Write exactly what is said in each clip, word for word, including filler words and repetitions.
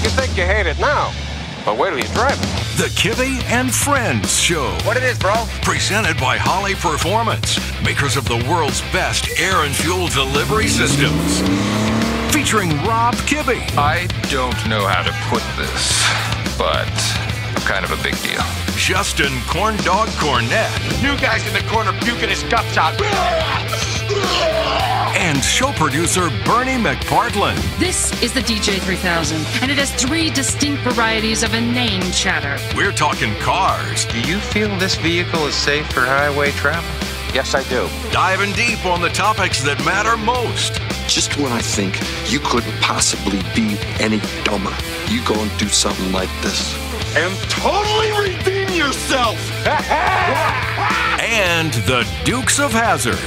You think you hate it now, but wait till you drive it. The Kibbe and Friends Show. What it is, bro? Presented by Holley Performance, makers of the world's best air and fuel delivery systems. Featuring Rob Kibbe. I don't know how to put this, but kind of a big deal. Justin Corndog Cornett. New guy's in the corner puking his guts out. And show producer Bernie McPartland. This is the D J three thousand, and it has three distinct varieties of inane chatter. We're talking cars. Do you feel this vehicle is safe for highway travel? Yes, I do. Diving deep on the topics that matter most. Just when I think you couldn't possibly be any dumber, you go and do something like this. And totally redeem yourself. And the Dukes of Hazzard.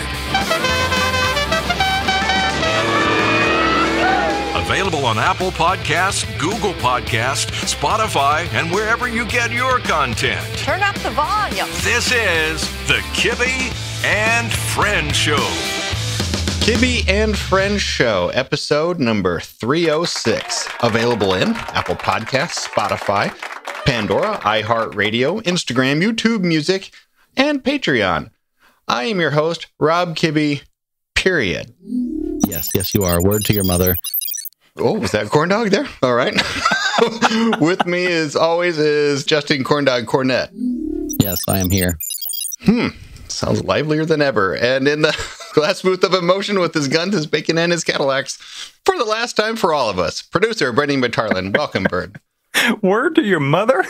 Available on Apple Podcasts, Google Podcasts, Spotify, and wherever you get your content. Turn up the volume. This is the Kibbe and Friends Show. Kibbe and Friends Show, episode number three oh six. Available in Apple Podcasts, Spotify, Pandora, iHeartRadio, Instagram, YouTube Music, and Patreon. I am your host, Rob Kibbe, period. Yes, yes, you are. Word to your mother. Oh, was that Corndog there? All right. With me, as always, is Justin Corndog Cornett. Yes, I am here. Hmm. Sounds livelier than ever. And in the glass booth of emotion with his guns, his bacon, and his Cadillacs, for the last time for all of us, producer Bernie McPartland. Welcome, Bird. Word to your mother?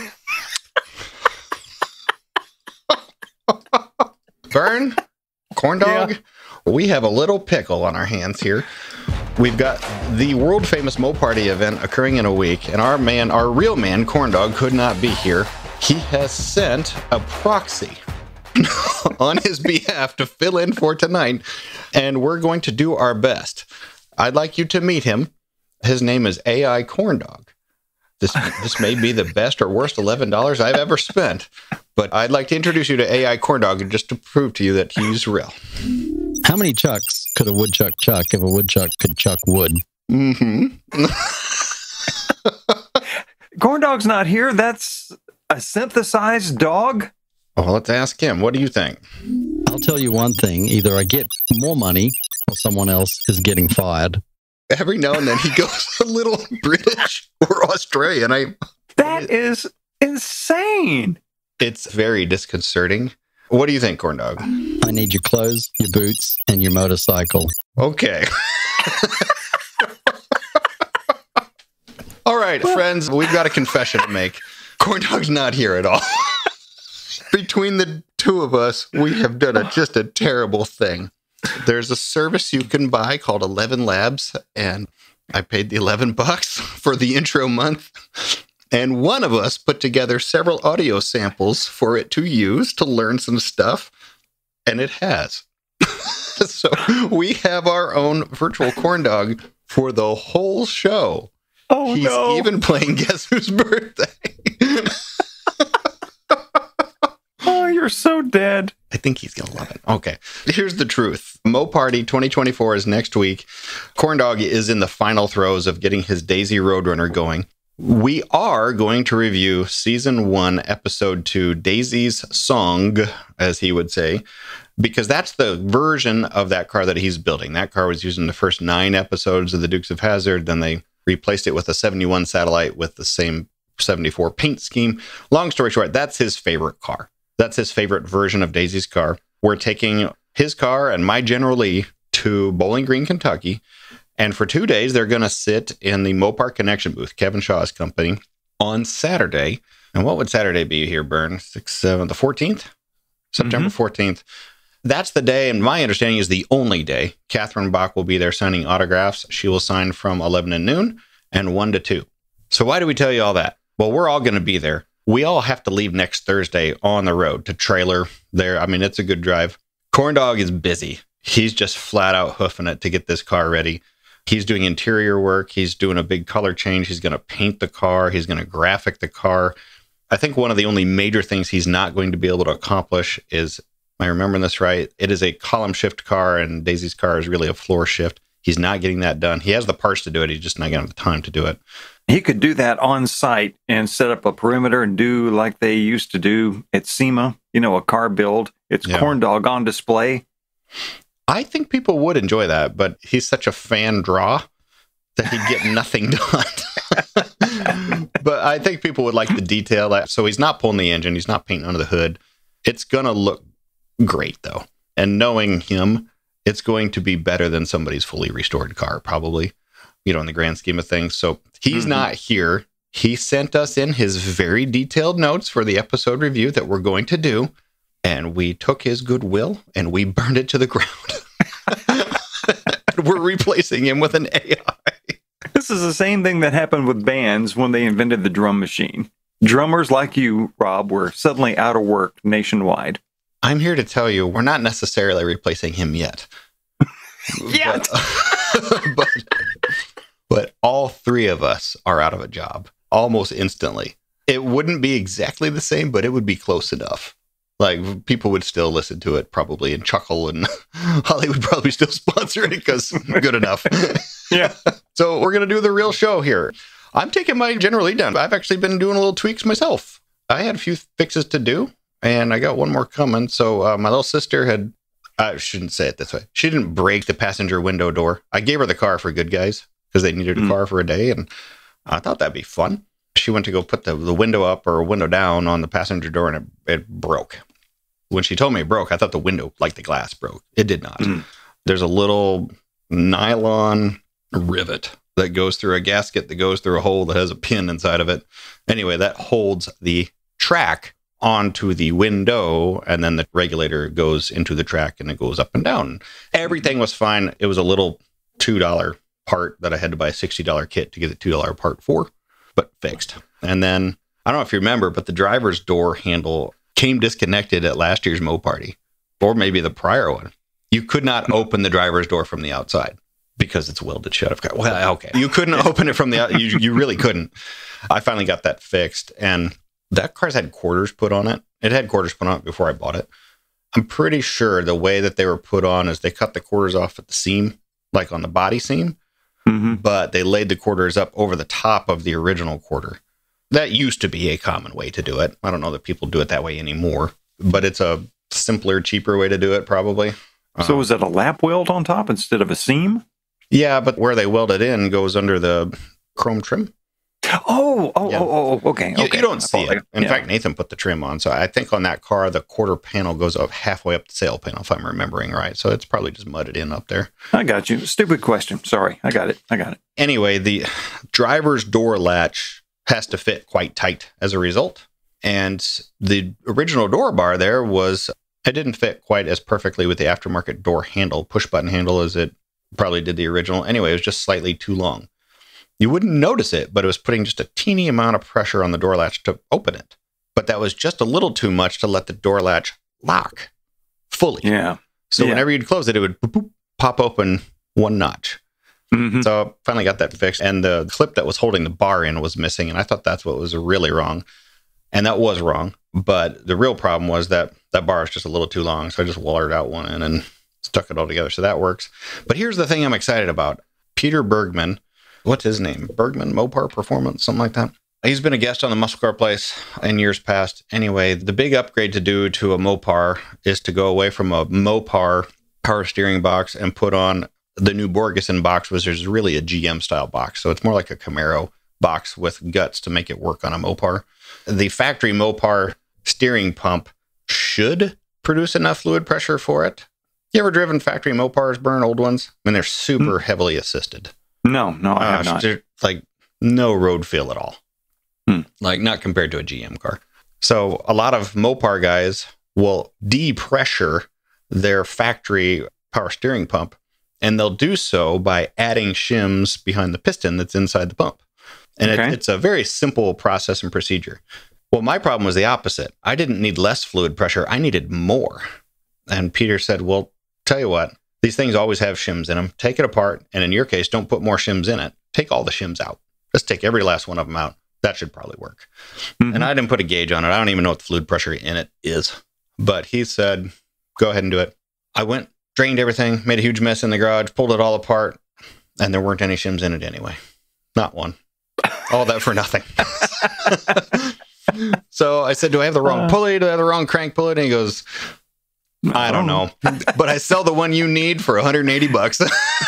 Vern, Corndog, yeah. We have a little pickle on our hands here. We've got the world-famous MOPARTY event occurring in a week, and our man, our real man, Corndog, could not be here. He has sent a proxy on his behalf to fill in for tonight, and we're going to do our best. I'd like you to meet him. His name is A I Corndog. This this may be the best or worst eleven dollars I've ever spent, but I'd like to introduce you to A I Corndog just to prove to you that he's real. How many chucks could a woodchuck chuck if a woodchuck could chuck wood? Mm-hmm. Corndog's not here. That's a synthesized dog? Well, let's ask him. What do you think? I'll tell you one thing. Either I get more money or someone else is getting fired. Every now and then he goes a little British or Australian. I That is insane. It's very disconcerting. What do you think, Corndog? I need your clothes, your boots, and your motorcycle. Okay. All right, friends, we've got a confession to make. Corndog's not here at all. Between the two of us, we have done a, just a terrible thing. There's a service you can buy called eleven Labs, and I paid the eleven bucks for the intro month. And one of us put together several audio samples for it to use to learn some stuff, and it has. So we have our own virtual Corndog for the whole show. Oh, He's no. even playing Guess Whose Birthday. Oh, you're so dead. I think he's going to love it. Okay. Here's the truth. MOPARTY twenty twenty-four is next week. Corndog is in the final throes of getting his Daisy Roadrunner going. We are going to review season one, episode two, Daisy's Song, as he would say, because that's the version of that car that he's building. That car was used in the first nine episodes of the Dukes of Hazzard. Then they replaced it with a seventy-one satellite with the same seventy-four paint scheme. Long story short, that's his favorite car. That's his favorite version of Daisy's car. We're taking his car and my General Lee to Bowling Green, Kentucky. And for two days, they're going to sit in the Mopar Connection booth, Kevin Shaw's company, on Saturday. And what would Saturday be here, Bern? Six, seven, the fourteenth? September mm-hmm. fourteenth. That's the day, and my understanding is the only day. Catherine Bach will be there signing autographs. She will sign from eleven to noon and one to two. So why do we tell you all that? Well, we're all going to be there. We all have to leave next Thursday on the road to trailer there. I mean, it's a good drive. Corndog is busy. He's just flat out hoofing it to get this car ready. He's doing interior work. He's doing a big color change. He's going to paint the car. He's going to graphic the car. I think one of the only major things he's not going to be able to accomplish is, am I remembering this right? It is a column shift car, and Daisy's car is really a floor shift. He's not getting that done. He has the parts to do it. He's just not going to have the time to do it. He could do that on site and set up a perimeter and do like they used to do at SEMA, you know, a car build. It's Yeah. Corndog on display. I think people would enjoy that, but he's such a fan draw that he'd get nothing done. But I think people would like the detail. So he's not pulling the engine. He's not painting under the hood. It's going to look great, though. And knowing him, it's going to be better than somebody's fully restored car, probably, you know, in the grand scheme of things. So he's mm-hmm. not here. He sent us in his very detailed notes for the episode review that we're going to do. And we took his goodwill and we burned it to the ground. We're replacing him with an A I. This is the same thing that happened with bands when they invented the drum machine. Drummers like you, Rob, were suddenly out of work nationwide. I'm here to tell you, we're not necessarily replacing him yet. Yet! But, but, but all three of us are out of a job almost instantly. It wouldn't be exactly the same, but it would be close enough. Like, people would still listen to it probably and chuckle, and Holley would probably still sponsor it because good enough. Yeah. So we're going to do the real show here. I'm taking my general lead down. I've actually been doing a little tweaks myself. I had a few fixes to do, and I got one more coming. So uh, my little sister had, I shouldn't say it this way. She didn't break the passenger window door. I gave her the car for Good Guys because they needed a mm. car for a day, and I thought that'd be fun. She went to go put the, the window up or window down on the passenger door, and it, it broke. When she told me it broke, I thought the window, like the glass, broke. It did not. Mm. There's a little nylon rivet that goes through a gasket that goes through a hole that has a pin inside of it. Anyway, that holds the track onto the window, and then the regulator goes into the track, and it goes up and down. Everything was fine. It was a little two dollar part that I had to buy a sixty dollar kit to get the two dollar part for, but fixed. And then, I don't know if you remember, but the driver's door handle came disconnected at last year's MOPARTY, or maybe the prior one. You could not open the driver's door from the outside because it's welded shut. Of course. Well, okay. You couldn't open it from the outside. You, you really couldn't. I finally got that fixed, and that car's had quarters put on it. It had quarters put on it before I bought it. I'm pretty sure the way that they were put on is they cut the quarters off at the seam, like on the body seam, mm-hmm. but they laid the quarters up over the top of the original quarter. That used to be a common way to do it. I don't know that people do it that way anymore, but it's a simpler, cheaper way to do it, probably. So um, is it a lap weld on top instead of a seam? Yeah, but where they weld it in goes under the chrome trim. Oh, oh, yeah. oh, oh, okay. You, okay. you don't see it. In yeah. fact, Nathan put the trim on. So I think on that car, the quarter panel goes up halfway up the sail panel, if I'm remembering right. So it's probably just mudded in up there. I got you. Stupid question. Sorry. I got it. I got it. Anyway, the driver's door latch has to fit quite tight as a result. And the original door bar there was, it didn't fit quite as perfectly with the aftermarket door handle, push button handle, as it probably did the original. Anyway, it was just slightly too long. You wouldn't notice it, but it was putting just a teeny amount of pressure on the door latch to open it. But that was just a little too much to let the door latch lock fully. Yeah. So yeah. whenever you'd close it, it would boop, boop, pop open one notch. Mm-hmm. So I finally got that fixed, and the clip that was holding the bar in was missing, and I thought that's what was really wrong. And that was wrong. But the real problem was that that bar is just a little too long, so I just wired out one end and stuck it all together. So that works. But here's the thing I'm excited about. Peter Bergman, what's his name? Bergman Mopar Performance, something like that. He's been a guest on the MuscleCar Place in years past. Anyway, the big upgrade to do to a Mopar is to go away from a Mopar power steering box and put on the new Borgeson box, which is really a G M style box. So it's more like a Camaro box with guts to make it work on a Mopar. The factory Mopar steering pump should produce enough fluid pressure for it. You ever driven factory Mopars, Burn, old ones? I mean, they're super mm. heavily assisted. No, no, I have uh, not. Like no road feel at all. Hmm. Like not compared to a G M car. So a lot of Mopar guys will depressure their factory power steering pump, and they'll do so by adding shims behind the piston that's inside the pump. And okay. it, it's a very simple process and procedure. Well, my problem was the opposite. I didn't need less fluid pressure. I needed more. And Peter said, well, tell you what, these things always have shims in them. Take it apart. And in your case, don't put more shims in it. Take all the shims out. Just take every last one of them out. That should probably work. Mm-hmm. And I didn't put a gauge on it. I don't even know what the fluid pressure in it is. But he said, go ahead and do it. I went, drained everything, made a huge mess in the garage, pulled it all apart, and there weren't any shims in it anyway. Not one. All that for nothing. So I said, do I have the wrong uh, pulley? Do I have the wrong crank pulley? And he goes, I don't know. But I sell the one you need for one hundred eighty bucks.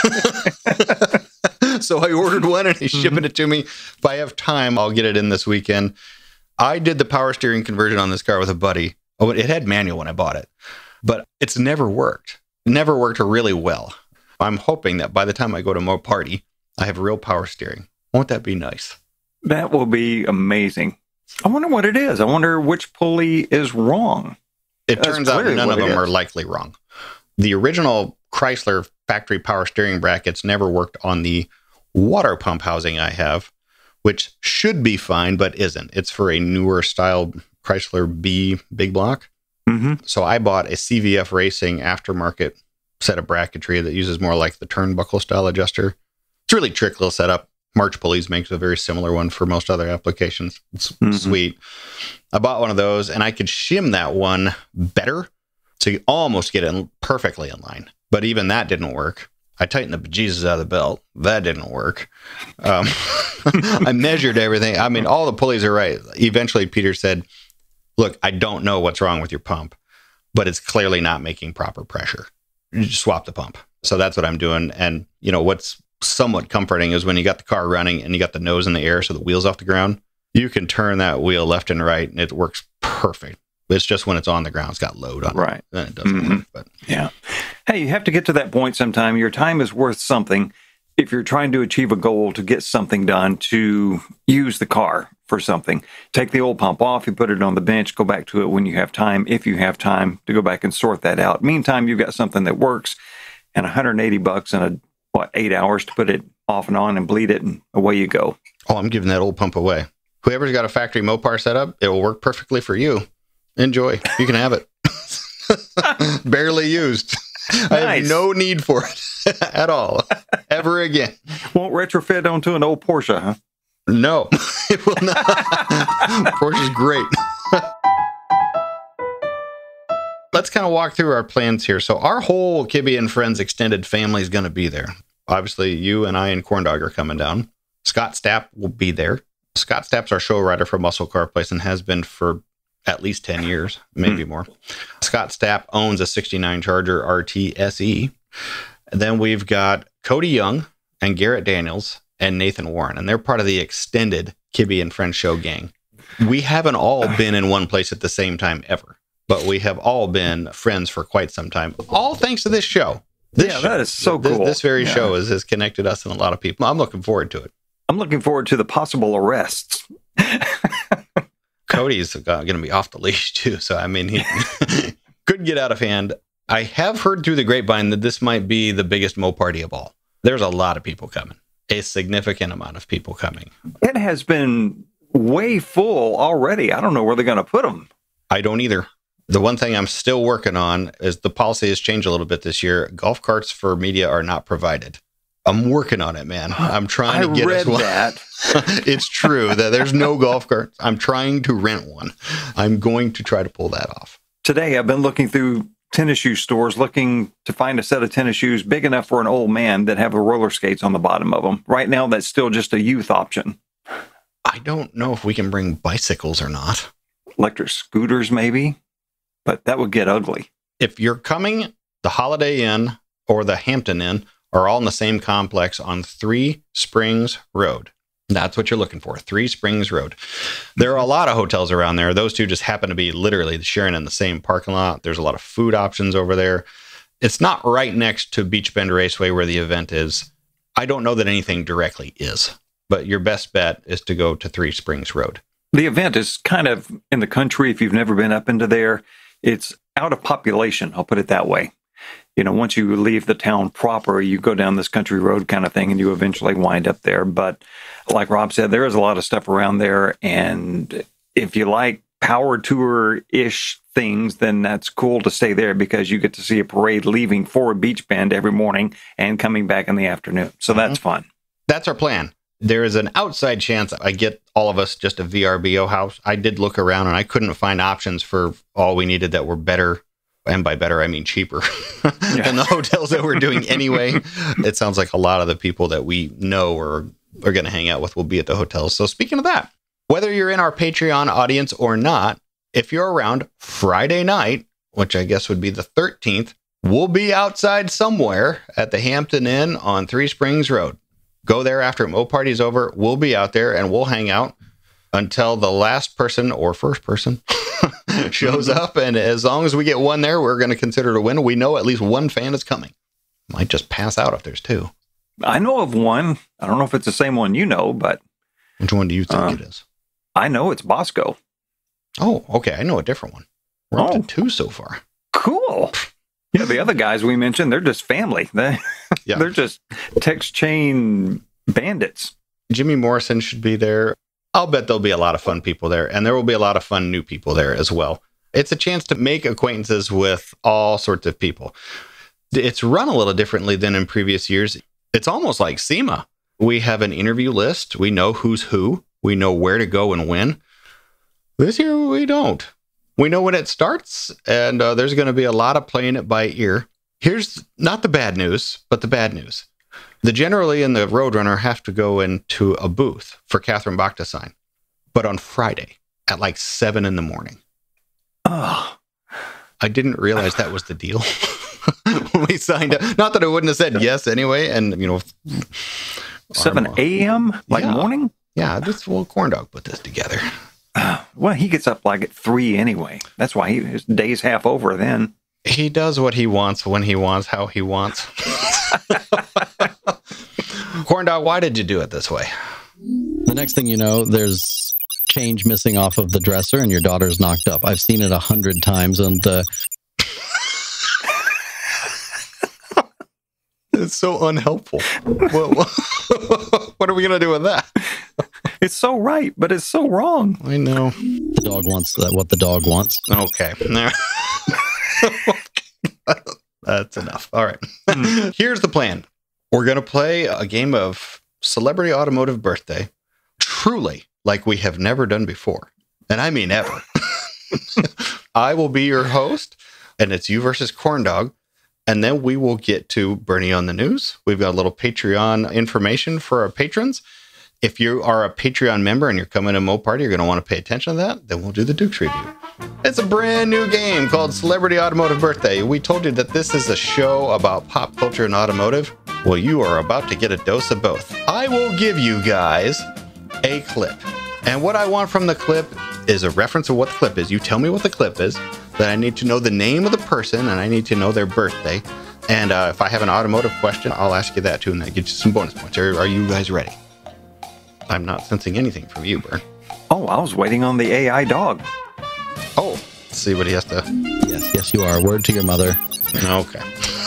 So I ordered one and he's shipping it to me. If I have time, I'll get it in this weekend. I did the power steering conversion on this car with a buddy. Oh, it had manual when I bought it, but it's never worked. Never worked really well. I'm hoping that by the time I go to MOPARTY, I have real power steering. Won't that be nice? That will be amazing. I wonder what it is. I wonder which pulley is wrong. It That's turns out none of them are likely wrong. The original Chrysler factory power steering brackets never worked on the water pump housing I have, which should be fine, but isn't. It's for a newer style Chrysler B big block. Mm-hmm. So I bought a C V F Racing aftermarket set of bracketry that uses more like the turnbuckle style adjuster. It's really trick little setup. March Pulleys makes a very similar one for most other applications. It's mm-hmm. sweet. I bought one of those and I could shim that one better to almost get it perfectly in line. But even that didn't work. I tightened the bejesus out of the belt. That didn't work. Um, I measured everything. I mean, all the pulleys are right. Eventually, Peter said, look, I don't know what's wrong with your pump, but it's clearly not making proper pressure. You just swap the pump. So that's what I'm doing. And, you know, what's somewhat comforting is when you got the car running and you got the nose in the air so the wheel's off the ground, you can turn that wheel left and right and it works perfect. It's just when it's on the ground, it's got load on right. it. Then it doesn't mm-hmm. work. But yeah. Hey, you have to get to that point sometime. Your time is worth something if you're trying to achieve a goal to get something done, to use the car for something. Take the old pump off, you put it on the bench, go back to it when you have time, if you have time to go back and sort that out. Meantime, you've got something that works, and one hundred eighty bucks and a, what, eight hours to put it off and on and bleed it, and away you go. Oh, I'm giving that old pump away. Whoever's got a factory Mopar set up, it will work perfectly for you. Enjoy. You can have it. Barely used. Nice. I have no need for it at all, ever again. Won't retrofit onto an old Porsche, huh? No, it will not. Porsche's great. Let's kind of walk through our plans here. So our whole Kibbe and Friends extended family is going to be there. Obviously, you and I and Corndog are coming down. Scott Stapp will be there. Scott Stapp's our show writer for MuscleCar Place and has been for at least ten years, maybe more. Scott Stapp owns a sixty-nine Charger R T S E. Then we've got Cody Young and Garrett Daniels and Nathan Warren, and they're part of the extended Kibbe and Friends show gang. We haven't all been in one place at the same time ever, but we have all been friends for quite some time, all thanks to this show. This yeah, show, that is so this, cool. This very yeah. show has, has connected us and a lot of people. I'm looking forward to it. I'm looking forward to the possible arrests. Cody's going to be off the leash too, so I mean, he could get out of hand. I have heard through the grapevine that this might be the biggest MOPARTY of all. There's a lot of people coming, a significant amount of people coming. It has been way full already. I don't know where they're going to put them. I don't either. The one thing I'm still working on is the policy has changed a little bit this year. Golf carts for media are not provided. I'm working on it, man. I'm trying to I get read us one. that. It's true that there's no golf carts. I'm trying to rent one. I'm going to try to pull that off. Today, I've been looking through tennis shoe stores, looking to find a set of tennis shoes big enough for an old man that have the roller skates on the bottom of them. Right now, that's still just a youth option. I don't know if we can bring bicycles or not. Electric scooters, maybe, but that would get ugly. If you're coming, the Holiday Inn or the Hampton Inn are all in the same complex on Three Springs Road. That's what you're looking for, Three Springs Road. There are a lot of hotels around there. Those two just happen to be literally sharing in the same parking lot. There's a lot of food options over there. It's not right next to Beach Bend Raceway where the event is. I don't know that anything directly is, but your best bet is to go to Three Springs Road. The event is kind of in the country. If you've never been up into there, it's out of population. I'll put it that way. You know, once you leave the town proper, you go down this country road kind of thing and you eventually wind up there. But like Rob said, there is a lot of stuff around there. And if you like power tour-ish things, then that's cool to stay there because you get to see a parade leaving for Beach Bend every morning and coming back in the afternoon. So that's mm-hmm. fun. That's our plan. There is an outside chance I get all of us just a V R B O house. I did look around and I couldn't find options for all we needed that were better. And by better, I mean cheaper than the hotels that we're doing anyway. It sounds like a lot of the people that we know or are going to hang out with will be at the hotels. So speaking of that, whether you're in our Patreon audience or not, if you're around Friday night, which I guess would be the thirteenth, we'll be outside somewhere at the Hampton Inn on Three Springs Road. Go there after MOPARTY's over. We'll be out there and we'll hang out until the last person or first person shows up. And as long as we get one there, we're going to consider it a win. We know at least one fan is coming. Might just pass out if there's two. I know of one. I don't know if it's the same one you know, but... Which one do you think uh, it is? I know it's Bosco. Oh, okay. I know a different one. We're up Oh. to two so far. Cool. Yeah, the other guys we mentioned, they're just family. They, Yeah. They're just text chain bandits. Jimmy Morrison should be there. I'll bet there'll be a lot of fun people there, and there will be a lot of fun new people there as well. It's a chance to make acquaintances with all sorts of people. It's run a little differently than in previous years. It's almost like SEMA. We have an interview list. We know who's who. We know where to go and when. This year, we don't. We know when it starts, and uh, there's going to be a lot of playing it by ear. Here's not the bad news, but the bad news. The generally and the Roadrunner have to go into a booth for Catherine Bach to sign, but on Friday at like seven in the morning. Oh, I didn't realize that was the deal when we signed up. Not that I wouldn't have said yes anyway, and you know, seven a.m. like Yeah. morning? Yeah, this well, Corndog put this together. Uh, well, he gets up like at three anyway. That's why he, his day's half over then. He does what he wants, when he wants, how he wants. Corndog, why did you do it this way? The next thing you know, there's change missing off of the dresser and your daughter's knocked up. I've seen it a hundred times, and uh, it's so unhelpful. what, what are we going to do with that? It's so right, but it's so wrong. I know. the dog wants uh, what the dog wants. Okay. That's enough. All right. Here's the plan. We're going to play a game of Celebrity Automotive Birthday, truly like we have never done before. And I mean ever. I will be your host, and it's you versus Corndog. And then we will get to Bernie on the News. We've got a little Patreon information for our patrons. If you are a Patreon member and you're coming to MOPARTY, you're going to want to pay attention to that. Then we'll do the Dukes review. It's a brand new game called Celebrity Automotive Birthday. We told you that this is a show about pop culture and automotive. Well, you are about to get a dose of both. I will give you guys a clip. And what I want from the clip is a reference of what the clip is. You tell me what the clip is. Then I need to know the name of the person, and I need to know their birthday. And uh, if I have an automotive question, I'll ask you that too, and that gets you some bonus points. Are, are you guys ready? I'm not sensing anything from you, Bern. Oh, I was waiting on the A I dog. Oh, let's see what he has to... Yes, yes, you are. Word to your mother. Okay.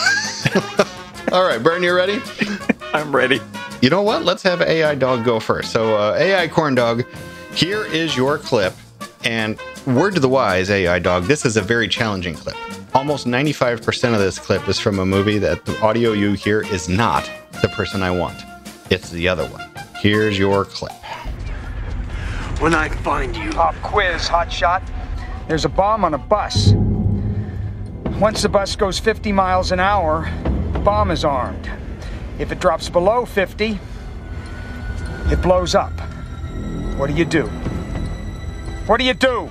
All right, Bern, you ready? I'm ready. You know what? Let's have A I Dog go first. So, uh, A I Corndog, here is your clip. And word to the wise, A I Dog, this is a very challenging clip. Almost ninety-five percent of this clip is from a movie that the audio you hear is not the person I want. It's the other one. Here's your clip. When I find you. Pop quiz, hotshot. There's a bomb on a bus. Once the bus goes fifty miles an hour, the bomb is armed. If it drops below fifty, it blows up. What do you do? What do you do?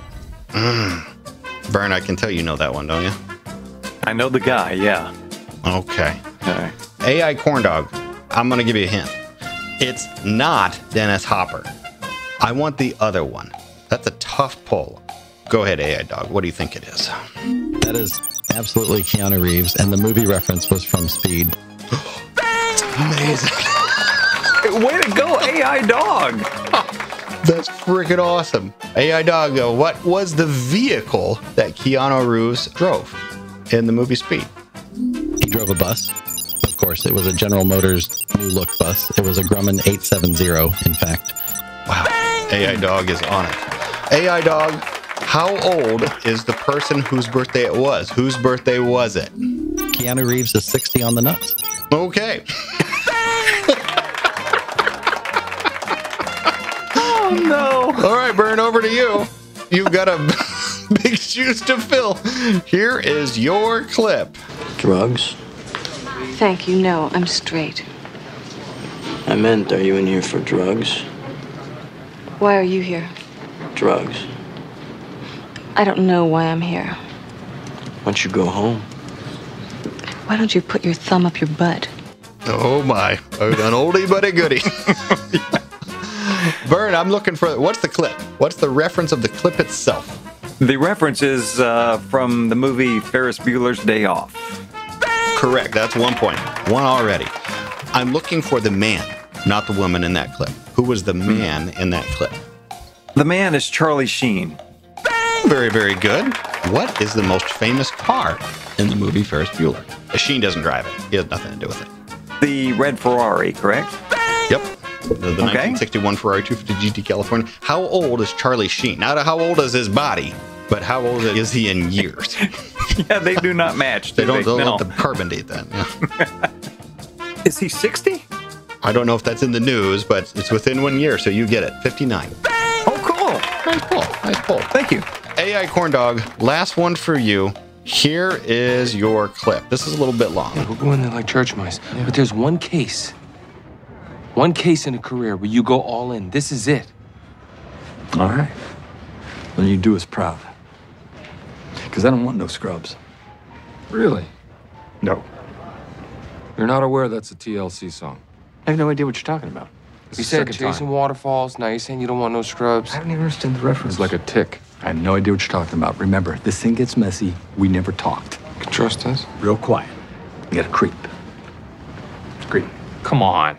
Mm. Bern, I can tell you know that one, don't you? I know the guy, yeah. Okay. All right. A I Corndog, I'm going to give you a hint. It's not Dennis Hopper. I want the other one. That's a tough pull. Go ahead, A I Dog. What do you think it is? That is absolutely Keanu Reeves, and the movie reference was from Speed. Amazing. Way to go, A I Dog. That's freaking awesome. A I Dog, uh, what was the vehicle that Keanu Reeves drove in the movie Speed? He drove a bus. Of course, it was a General Motors new look bus. It was a Grumman eight seventy, in fact. Wow. A I Dog is on it. A I Dog, how old is the person whose birthday it was? Whose birthday was it? Keanu Reeves is sixty on the nuts. Okay. Oh, no. All right, Bern, over to you. You've got a big shoes to fill. Here is your clip. Drugs? Thank you. No, I'm straight. I meant, are you in here for drugs? Why are you here? Drugs. I don't know why I'm here. Why don't you go home? Why don't you put your thumb up your butt? Oh my, an oldie but a goodie. Vern, I'm looking for, what's the clip? What's the reference of the clip itself? The reference is uh, from the movie Ferris Bueller's Day Off. Correct, that's one point. One already. I'm looking for the man, not the woman in that clip. Who was the man in that clip? The man is Charlie Sheen. Very, very good. What is the most famous car in the movie Ferris Bueller? Sheen doesn't drive it. He has nothing to do with it. The red Ferrari, correct? Yep. The, the Okay. nineteen sixty-one Ferrari two fifty G T California. How old is Charlie Sheen? Not how old is his body, but how old is he in years? Yeah, they do not match. Do They don't, they? don't No. let the carbon date then. Yeah. Is he sixty? I don't know if that's in the news, but it's within one year, so you get it. fifty-nine. Oh, cool. Nice pull. Nice pull. Thank you. A I Corndog, last one for you. Here is your clip. This is a little bit long. We're going there like church mice. But there's one case. One case in a career where you go all in. This is it. All right. Then you do us proud. Because I don't want no scrubs. Really? No. You're not aware that's a T L C song. I have no idea what you're talking about. It's You the said second chasing time. waterfalls. Now you're saying you don't want no scrubs. I don't even understand the reference. It's like a tick. I have no idea what you're talking about. Remember, this thing gets messy. We never talked. You can trust us. Real quiet. You gotta creep. Creep. Come on.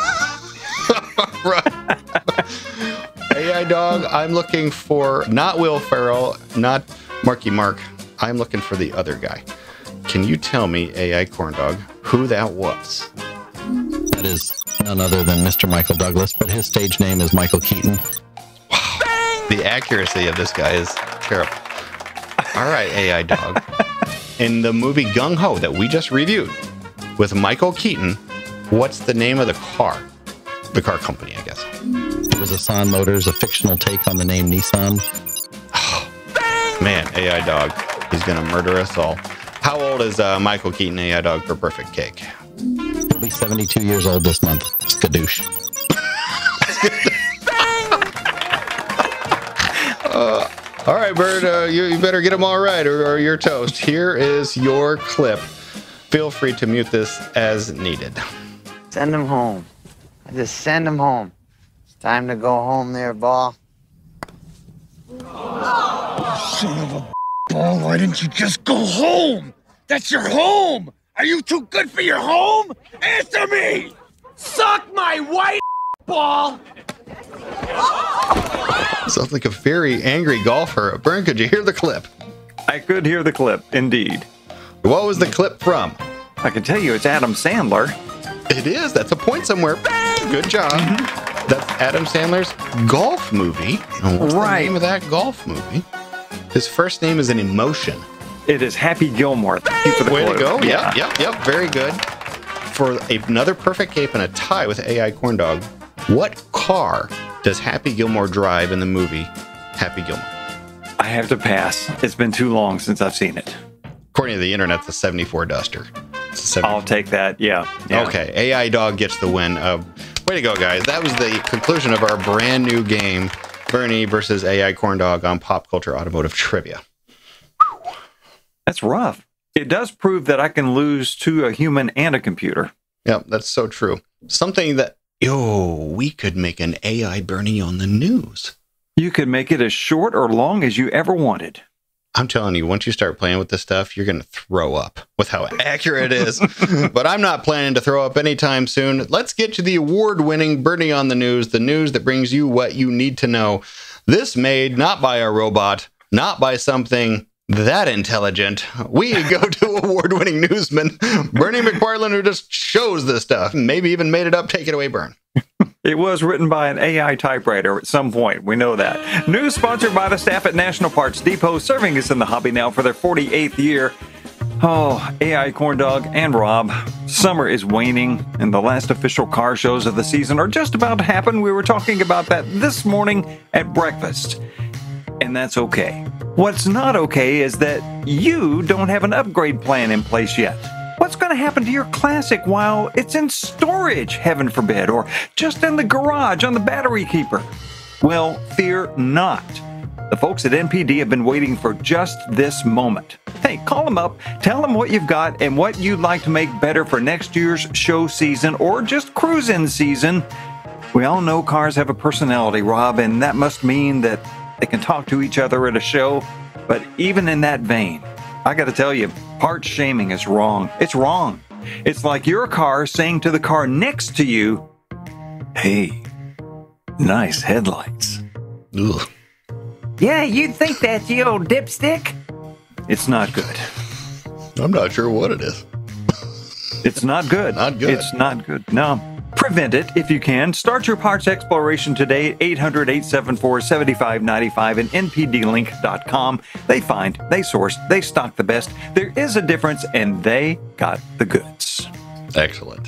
A I Dog, I'm looking for not Will Ferrell, not Marky Mark. I'm looking for the other guy. Can you tell me, A I Corndog, who that was? That is none other than Mister Michael Douglas, but his stage name is Michael Keaton. Wow. The accuracy of this guy is terrible. All right, A I Dog. In the movie Gung Ho that we just reviewed with Michael Keaton, what's the name of the car? The car company, I guess. It was Nissan Motors, a fictional take on the name Nissan. Oh, man, A I Dog, he's going to murder us all. How old is uh, Michael Keaton, A I Dog, for Perfect Cake? He'll be seventy-two years old this month. Skadoosh. uh, all right, Bird, uh, you, you better get them all right or, or you're toast. Here is your clip. Feel free to mute this as needed. Send him home. Just send him home. It's time to go home there, ball. Son of a ball, why didn't you just go home? That's your home! Are you too good for your home? Answer me! Suck my white ball! Sounds like a very angry golfer. Bern, could you hear the clip? I could hear the clip, indeed. What was the clip from? I can tell you it's Adam Sandler. It is. That's a point somewhere. Good job. Mm-hmm. That's Adam Sandler's golf movie. And what's right. the name of that golf movie? His first name is an emotion. It is Happy Gilmore. Thank you for the Way clue. to go. Yeah. Yep, yep, yep. Very good. For another perfect cape and a tie with A I Corndog, what car does Happy Gilmore drive in the movie Happy Gilmore? I have to pass. It's been too long since I've seen it. According to the internet, it's a seventy-four Duster. It's a seventy-four. I'll take that. Yeah. yeah. Okay. A I Dog gets the win. Uh, way to go, guys. That was the conclusion of our brand new game, Bernie versus A I Corndog on Pop Culture Automotive Trivia. That's rough. It does prove that I can lose to a human and a computer. Yep, that's so true. Something that, yo, we could make an A I Bernie on the news. You could make it as short or long as you ever wanted. I'm telling you, once you start playing with this stuff, you're going to throw up with how accurate it is. But I'm not planning to throw up anytime soon. Let's get to the award-winning Bernie on the News, the news that brings you what you need to know. This made not by a robot, not by something that intelligent. We go to award-winning newsman Bernie McFarland, who just shows this stuff. Maybe even made it up. Take it away, Bern. It was written by an A I typewriter at some point. We know that. News sponsored by the staff at National Parts Depot, serving us in the hobby now for their forty-eighth year. Oh, A I Corndog and Rob, summer is waning, and the last official car shows of the season are just about to happen. We were talking about that this morning at breakfast. And that's okay. What's not okay is that you don't have an upgrade plan in place yet. What's What's going to happen to your classic while it's in storage, heaven forbid, or just in the garage on the battery keeper? Well, fear not. The folks at N P D have been waiting for just this moment. Hey, call them up, tell them what you've got and what you'd like to make better for next year's show season or just cruise-in season. We all know cars have a personality, Rob, and that must mean that they can talk to each other at a show. But even in that vein, I got to tell you, part shaming is wrong. It's wrong. It's like your car saying to the car next to you, hey, nice headlights. Ugh. Yeah, you'd think that, you old dipstick. It's not good. I'm not sure what it is. It's not good. Not good. It's not good. No. Prevent it if you can. Start your parts exploration today at eight hundred, eight seven four, seven five nine five and N P D link dot com. They find, they source, they stock the best. There is a difference, and they got the goods. Excellent.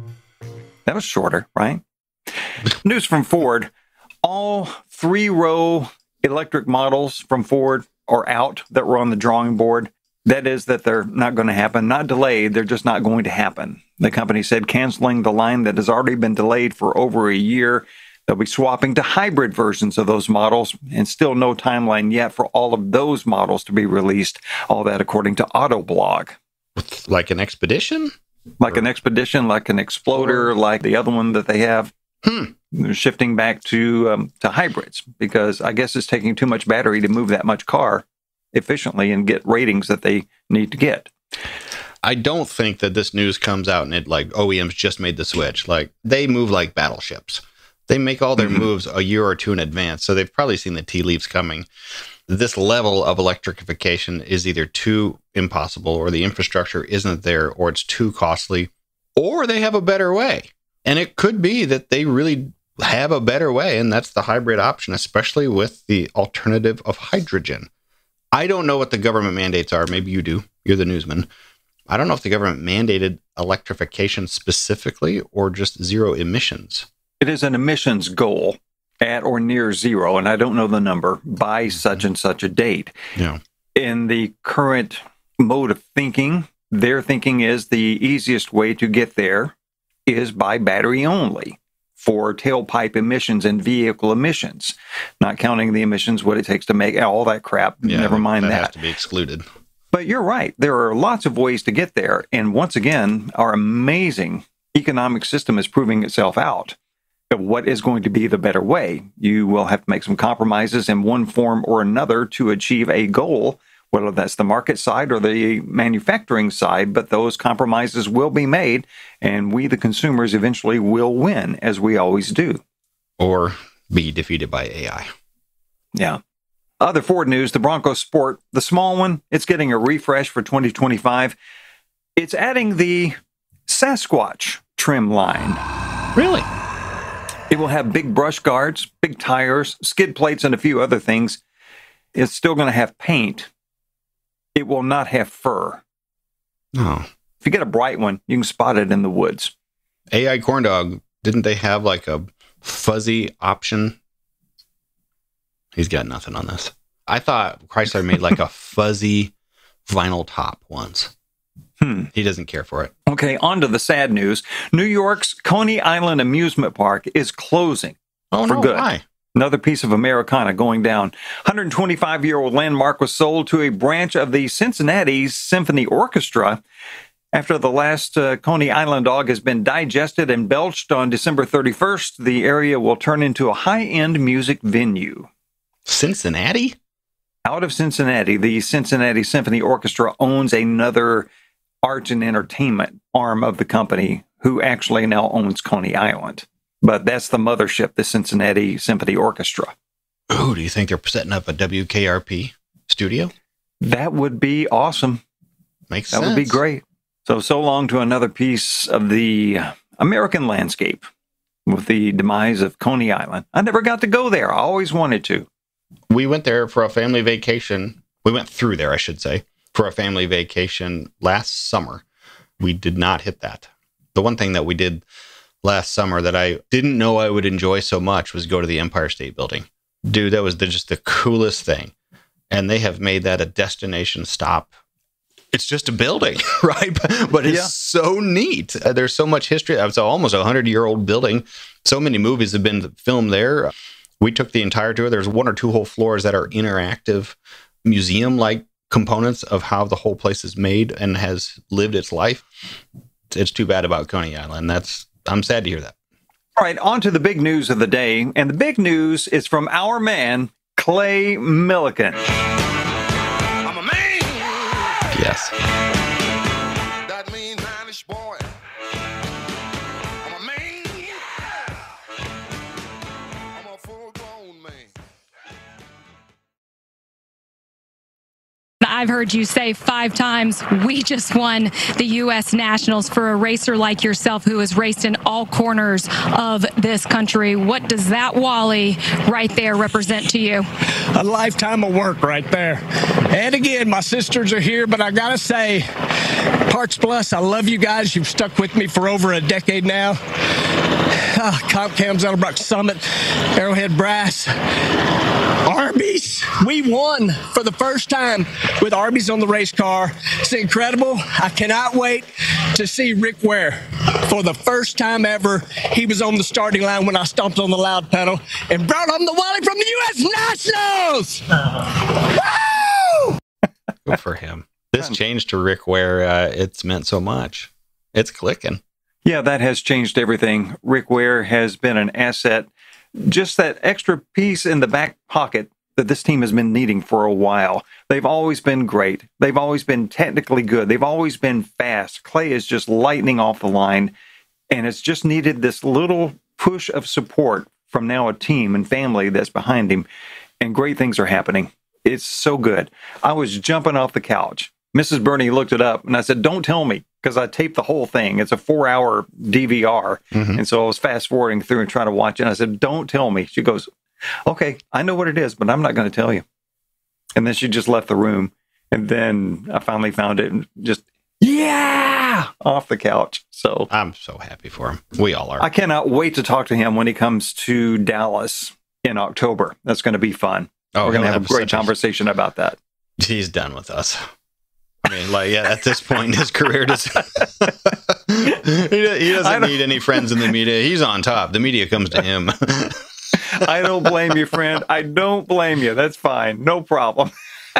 That was shorter, right? News from Ford. All three-row electric models from Ford are out that were on the drawing board. That is that they're not going to happen. Not delayed, they're just not going to happen. The company said canceling the line that has already been delayed for over a year. They'll be swapping to hybrid versions of those models, and still no timeline yet for all of those models to be released. All that according to Autoblog. Like an Expedition? Like an Expedition, like an Exploder, like the other one that they have. Hmm. They're shifting back to um, to hybrids because I guess it's taking too much battery to move that much car efficiently and get ratings that they need to get. I don't think that this news comes out and it like O E Ms just made the switch. Like they move like battleships. They make all their mm-hmm. moves a year or two in advance, so they've probably seen the tea leaves coming. This level of electrification is either too impossible, or the infrastructure isn't there, or it's too costly, or they have a better way. And it could be that they really have a better way, and that's the hybrid option, especially with the alternative of hydrogen. I don't know what the government mandates are. Maybe you do. You're the newsman. I don't know if the government mandated electrification specifically or just zero emissions. It is an emissions goal at or near zero, and I don't know the number, by such and such a date. Yeah. In the current mode of thinking, their thinking is the easiest way to get there is by battery only for tailpipe emissions and vehicle emissions, not counting the emissions, what it takes to make all that crap. Yeah, Never mind that. that. has to be excluded. But you're right. There are lots of ways to get there. And once again, our amazing economic system is proving itself out. What is going to be the better way? You will have to make some compromises in one form or another to achieve a goal, whether that's the market side or the manufacturing side, but those compromises will be made, and we, the consumers, eventually will win, as we always do. Or be defeated by A I. Yeah. Other Ford news, the Bronco Sport, the small one, it's getting a refresh for twenty twenty-five. It's adding the Sasquatch trim line. Really? It will have big brush guards, big tires, skid plates, and a few other things. It's still going to have paint. It will not have fur. Oh. If you get a bright one, you can spot it in the woods. A I Corndog, didn't they have like a fuzzy option? He's got nothing on this. I thought Chrysler made like a fuzzy vinyl top once. Hmm. He doesn't care for it. Okay, on to the sad news. New York's Coney Island amusement park is closing. Oh, for no, good. why? Another piece of Americana going down. one hundred twenty-five-year-old landmark was sold to a branch of the Cincinnati Symphony Orchestra. After the last uh, Coney Island dog has been digested and belched on December thirty-first, the area will turn into a high-end music venue. Cincinnati? Out of Cincinnati, the Cincinnati Symphony Orchestra owns another art and entertainment arm of the company who actually now owns Coney Island. But that's the mothership, the Cincinnati Symphony Orchestra. Oh, do you think they're setting up a W K R P studio? That would be awesome. Makes that sense. That would be great. So, so long to another piece of the American landscape with the demise of Coney Island. I never got to go there. I always wanted to. We went there for a family vacation. We went through there, I should say, for a family vacation last summer. We did not hit that. The one thing that we did last summer that I didn't know I would enjoy so much was go to the Empire State Building. Dude, that was the, just the coolest thing. And they have made that a destination stop it's just a building, right? But it's Yeah. so neat. Uh, There's so much history. It's almost a hundred-year-old building. So many movies have been filmed there. We took the entire tour. There's one or two whole floors that are interactive museum-like components of how the whole place is made and has lived its life. It's too bad about Coney Island. That's I'm sad to hear that. All right, on to the big news of the day. And the big news is from our man, Clay Millican. Yes. That mean manish boy. I'm a man. I'm a full-grown man. I've heard you say five times, we just won the U S Nationals for a racer like yourself who has raced in all corners of this country. What does that Wally right there represent to you? A lifetime of work right there. And again, my sisters are here, but I gotta say, Parts Plus, I love you guys. You've stuck with me for over a decade now. Uh, Comp Cams, Elderbrook Summit, Arrowhead Brass, Arby's. We won for the first time with Arby's on the race car. It's incredible. I cannot wait to see Rick Ware for the first time ever. He was on the starting line when I stomped on the loud pedal and brought home the Wally from the U S Nationals. Woo! Good for him. This change to Rick Ware, uh, it's meant so much. It's clicking. Yeah, that has changed everything. Rick Ware has been an asset. Just that extra piece in the back pocket that this team has been needing for a while. They've always been great. They've always been technically good. They've always been fast. Clay is just lightning off the line, and it's just needed this little push of support from now a team and family that's behind him, and great things are happening. It's so good. I was jumping off the couch. Missus Burney looked it up, and I said, don't tell me, because I taped the whole thing. It's a four-hour D V R, mm-hmm. and so I was fast-forwarding through and trying to watch it, and I said, don't tell me. She goes, okay, I know what it is, but I'm not going to tell you. And then she just left the room, and then I finally found it and just, yeah, off the couch. So I'm so happy for him. We all are. I cannot wait to talk to him when he comes to Dallas in October. That's going to be fun. Oh, We're going to have, have a great such a- conversation about that. He's done with us. I mean, like, yeah, at this point in his career, does, he, he doesn't need any friends in the media. He's on top. The media comes to him. I don't blame you, friend. I don't blame you. That's fine. No problem.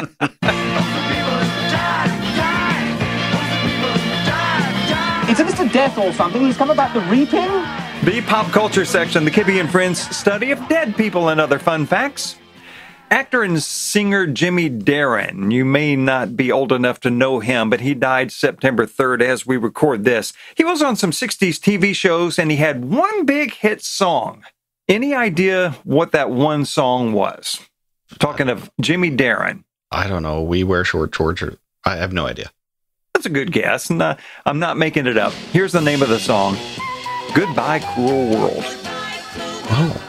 Is this a death or something? He's come about the reaping? The pop culture section, the Kibbe and Friends study of dead people and other fun facts. Actor and singer Jimmy Darren. You may not be old enough to know him, but he died September third as we record this. He was on some sixties T V shows, and he had one big hit song. Any idea what that one song was? Talking of Jimmy Darren. I don't know. We wear short shorts. Or, I have no idea. That's a good guess. And, uh, I'm not making it up. Here's the name of the song. Goodbye, Cruel World. Oh.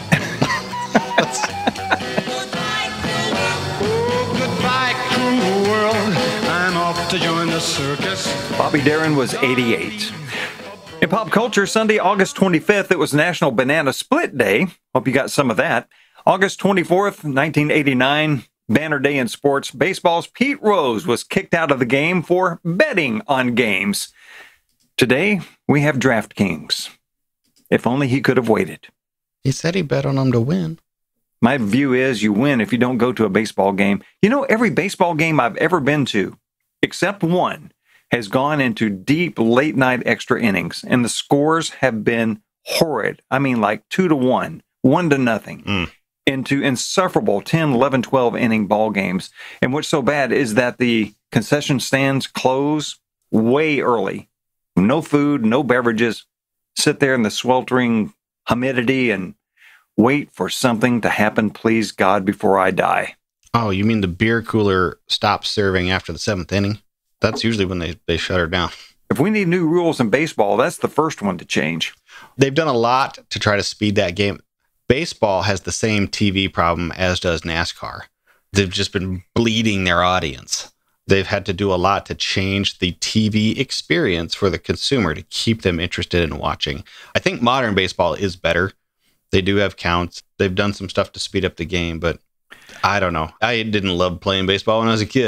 To join the circus. Bobby Darin was eighty-eight. In pop culture, Sunday, August twenty-fifth, it was National Banana Split Day. Hope you got some of that. August twenty-fourth, nineteen eighty-nine, banner day in sports. Baseball's Pete Rose was kicked out of the game for betting on games. Today, we have DraftKings. If only he could have waited. He said he bet on them to win. My view is you win if you don't go to a baseball game. You know, every baseball game I've ever been to, except one, has gone into deep late-night extra innings, and the scores have been horrid. I mean, like two to one, one to nothing, mm. into insufferable ten, eleven, twelve inning ball games. And what's so bad is that the concession stands close way early. No food, no beverages. Sit there in the sweltering humidity and wait for something to happen, please God, before I die. Oh, you mean the beer cooler stops serving after the seventh inning? That's usually when they, they shut her down. If we need new rules in baseball, that's the first one to change. They've done a lot to try to speed that game. Baseball has the same T V problem as does NASCAR. They've just been bleeding their audience. They've had to do a lot to change the T V experience for the consumer to keep them interested in watching. I think modern baseball is better. They do have counts. They've done some stuff to speed up the game, but I don't know. I didn't love playing baseball when I was a kid.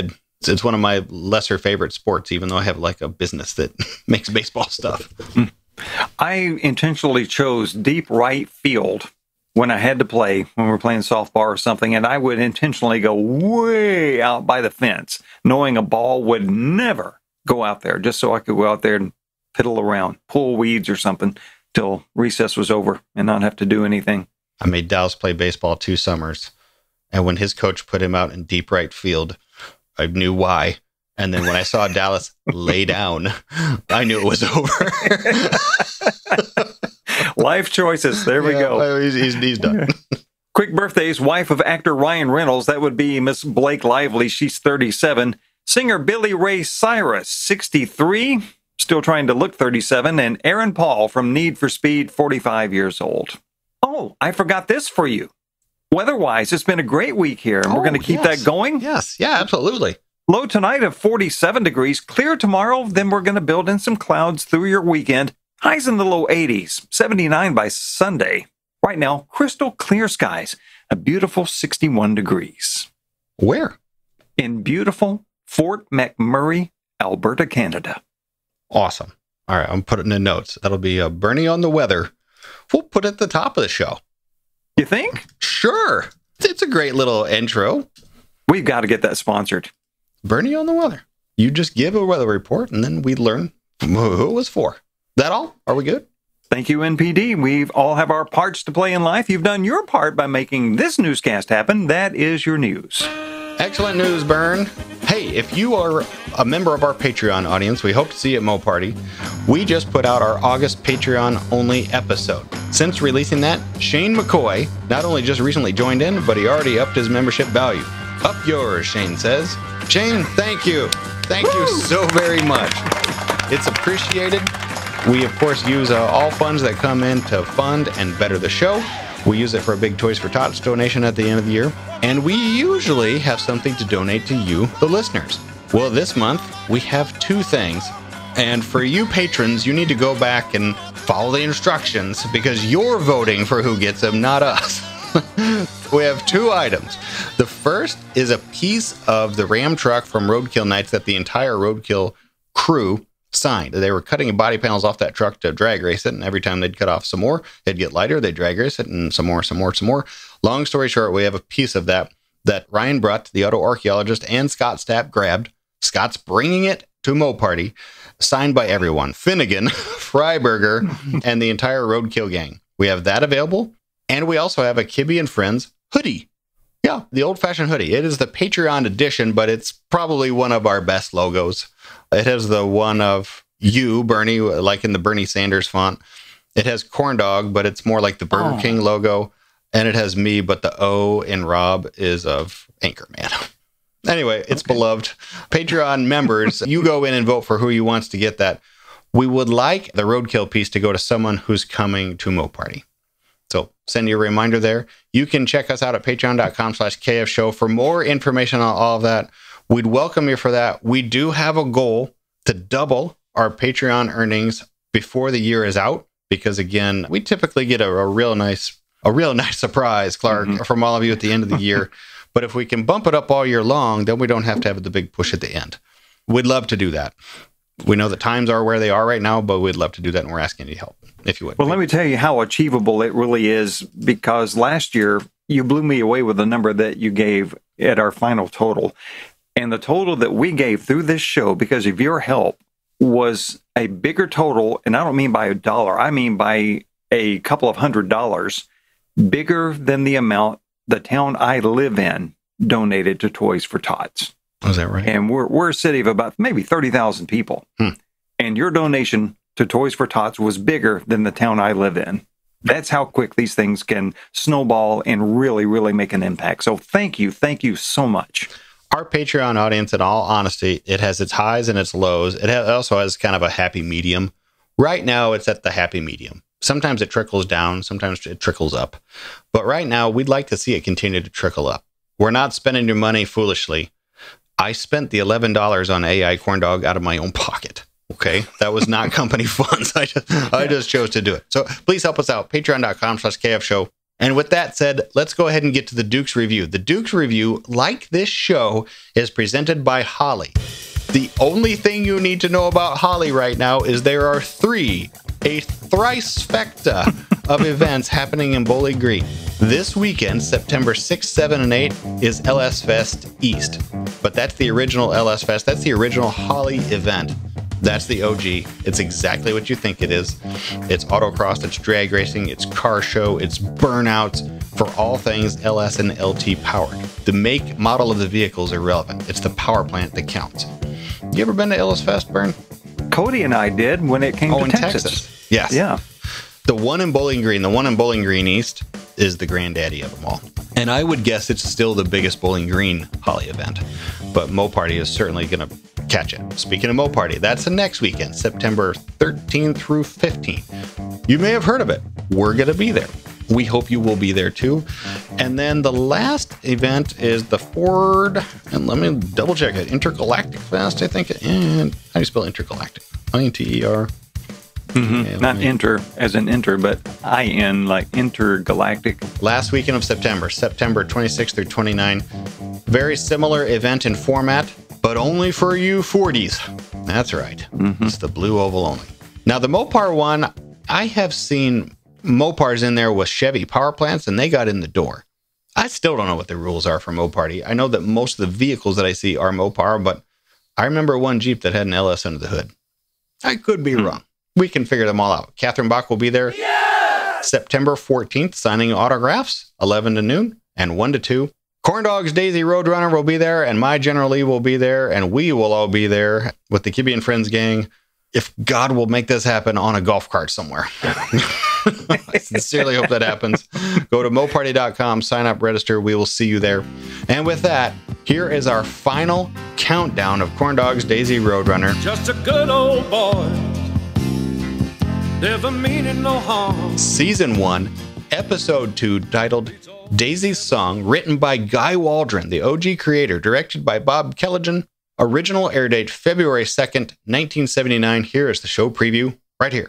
It's one of my lesser favorite sports, even though I have like a business that makes baseball stuff. I intentionally chose deep right field when I had to play, when we were playing softball or something, and I would intentionally go way out by the fence, knowing a ball would never go out there, just so I could go out there and piddle around, pull weeds or something till recess was over and not have to do anything. I made Dallas play baseball two summers, and when his coach put him out in deep right field, I knew why. And then when I saw Dallas lay down, I knew it was over. Life choices. There we yeah, go. Well, he's, he's, he's done. Quick birthdays. Wife of actor Ryan Reynolds. That would be Miss Blake Lively. She's thirty-seven. Singer Billy Ray Cyrus, sixty-three. Still trying to look thirty-seven. And Aaron Paul from Need for Speed, forty-five years old. Oh, I forgot this for you. Weather-wise, it's been a great week here, and oh, we're going to keep yes. that going. Yes, yeah, absolutely. Low tonight of forty-seven degrees. Clear tomorrow. Then we're going to build in some clouds through your weekend. Highs in the low eighties. seventy-nine by Sunday. Right now, crystal clear skies. A beautiful sixty-one degrees. Where? In beautiful Fort McMurray, Alberta, Canada. Awesome. All right, I'm putting in notes. That'll be a Bernie on the weather. We'll put it at the top of the show. You think? Sure. It's a great little intro. We've got to get that sponsored. Bernie on the weather. You just give a weather report, and then we learn who it was for. That all? Are we good? Thank you, N P D. We all have our parts to play in life. You've done your part by making this newscast happen. That is your news. Excellent news, Bern. Hey, if you are a member of our Patreon audience, we hope to see you at MoParty. We just put out our August Patreon-only episode. Since releasing that, Shane McCoy not only just recently joined in, but he already upped his membership value. Up yours, Shane says. Shane, thank you. Thank Woo! you so very much. It's appreciated. We, of course, use uh, all funds that come in to fund and better the show. We use it for a big Toys for Tots donation at the end of the year. And we usually have something to donate to you, the listeners. Well, this month, we have two things. And for you patrons, you need to go back and follow the instructions because you're voting for who gets them, not us. We have two items. The first is a piece of the Ram truck from Roadkill Nights that the entire Roadkill crew signed. They were cutting body panels off that truck to drag race it, and every time they'd cut off some more, they'd get lighter, they'd drag race it, and some more, some more, some more. Long story short, we have a piece of that that Ryan Brutt, the auto archaeologist, and Scott Stapp grabbed. Scott's bringing it to MoParty, signed by everyone. Finnegan, Freiberger, and the entire Roadkill gang. We have that available, and we also have a Kibbe and Friends hoodie. Yeah, the old-fashioned hoodie. It is the Patreon edition, but it's probably one of our best logos. It has the one of you, Bernie, like in the Bernie Sanders font. It has Corndog, but it's more like the Burger oh. King logo. And it has me, but the O in Rob is of Anchorman. Anyway, it's okay. Beloved. Patreon members, you go in and vote for who you wants to get that. We would like the Roadkill piece to go to someone who's coming to MoParty. So send you a reminder there. You can check us out at patreon.com slash KF show for more information on all of that. We'd welcome you for that. We do have a goal to double our Patreon earnings before the year is out, because again, we typically get a, a real nice, a real nice surprise, Clark, mm-hmm. from all of you at the end of the year. But if we can bump it up all year long, then we don't have to have the big push at the end. We'd love to do that. We know that times are where they are right now, but we'd love to do that, and we're asking you to help, if you would. Well, let me tell you how achievable it really is, because last year you blew me away with the number that you gave at our final total. And the total that we gave through this show, because of your help, was a bigger total, and I don't mean by a dollar, I mean by a couple of hundred dollars, bigger than the amount the town I live in donated to Toys for Tots. Is that right? And we're we're a city of about maybe thirty thousand people. Hmm. And your donation to Toys for Tots was bigger than the town I live in. That's how quick these things can snowball and really, really make an impact. So thank you. Thank you so much. Our Patreon audience, in all honesty, it has its highs and its lows. It has, also has kind of a happy medium. Right now, it's at the happy medium. Sometimes it trickles down. Sometimes it trickles up. But right now, we'd like to see it continue to trickle up. We're not spending your money foolishly. I spent the eleven dollars on A I Corndog out of my own pocket. Okay, that was not company funds. I just, I just chose to do it. So please help us out. Patreon.com slash KF show. And with that said, let's go ahead and get to the Dukes Review. The Dukes Review, like this show, is presented by Holley. The only thing you need to know about Holley right now is there are three, a thrice-fecta of events happening in Bowling Green. This weekend, September sixth, seventh, and eighth, is L S Fest East. But that's the original L S Fest. That's the original Holley event. That's the O G. It's exactly what you think it is. It's autocross, it's drag racing, it's car show, it's burnouts for all things L S and L T powered. The make, model of the vehicle is irrelevant. It's the power plant that counts. You ever been to L S Fest, Bern? Cody and I did when it came oh, to in Texas. Texas. Yes. Yeah. The one in Bowling Green, the one in Bowling Green East is the granddaddy of them all. And I would guess it's still the biggest Bowling Green Holley event. But MOPARTY is certainly going to catch it. Speaking of MOPARTY, that's the next weekend, September thirteenth through fifteenth. You may have heard of it. We're going to be there. We hope you will be there too. And then the last event is the Ford, and let me double check it, Intergalactic Fest, I think. And how do you spell intergalactic? I N T E R. Mm-hmm. Yeah, Not me... inter as in enter, but I N like intergalactic. Last weekend of September, September twenty-sixth through twenty-ninth. Very similar event in format, but only for you forties. That's right. Mm-hmm. It's the blue oval only. Now, the Mopar one, I have seen Mopars in there with Chevy power plants, and they got in the door. I still don't know what the rules are for MOPARTY. I know that most of the vehicles that I see are Mopar, but I remember one Jeep that had an L S under the hood. I could be hmm. wrong. We can figure them all out. Catherine Bach will be there yeah! September fourteenth, signing autographs, eleven to noon and one to two. Corndog's Daisy Roadrunner will be there, and my General Lee will be there, and we will all be there with the Kibbe and Friends gang. If God will make this happen on a golf cart somewhere. I sincerely hope that happens. Go to moparty dot com, sign up, register. We will see you there. And with that, here is our final countdown of Corndog's Daisy Roadrunner. Just a good old boy, never meaning no harm. Season one, episode two, titled Daisy's Song, written by Guy Waldron, the O G creator, directed by Bob Kelligan. Original air date February second, nineteen seventy-nine. Here is the show preview right here.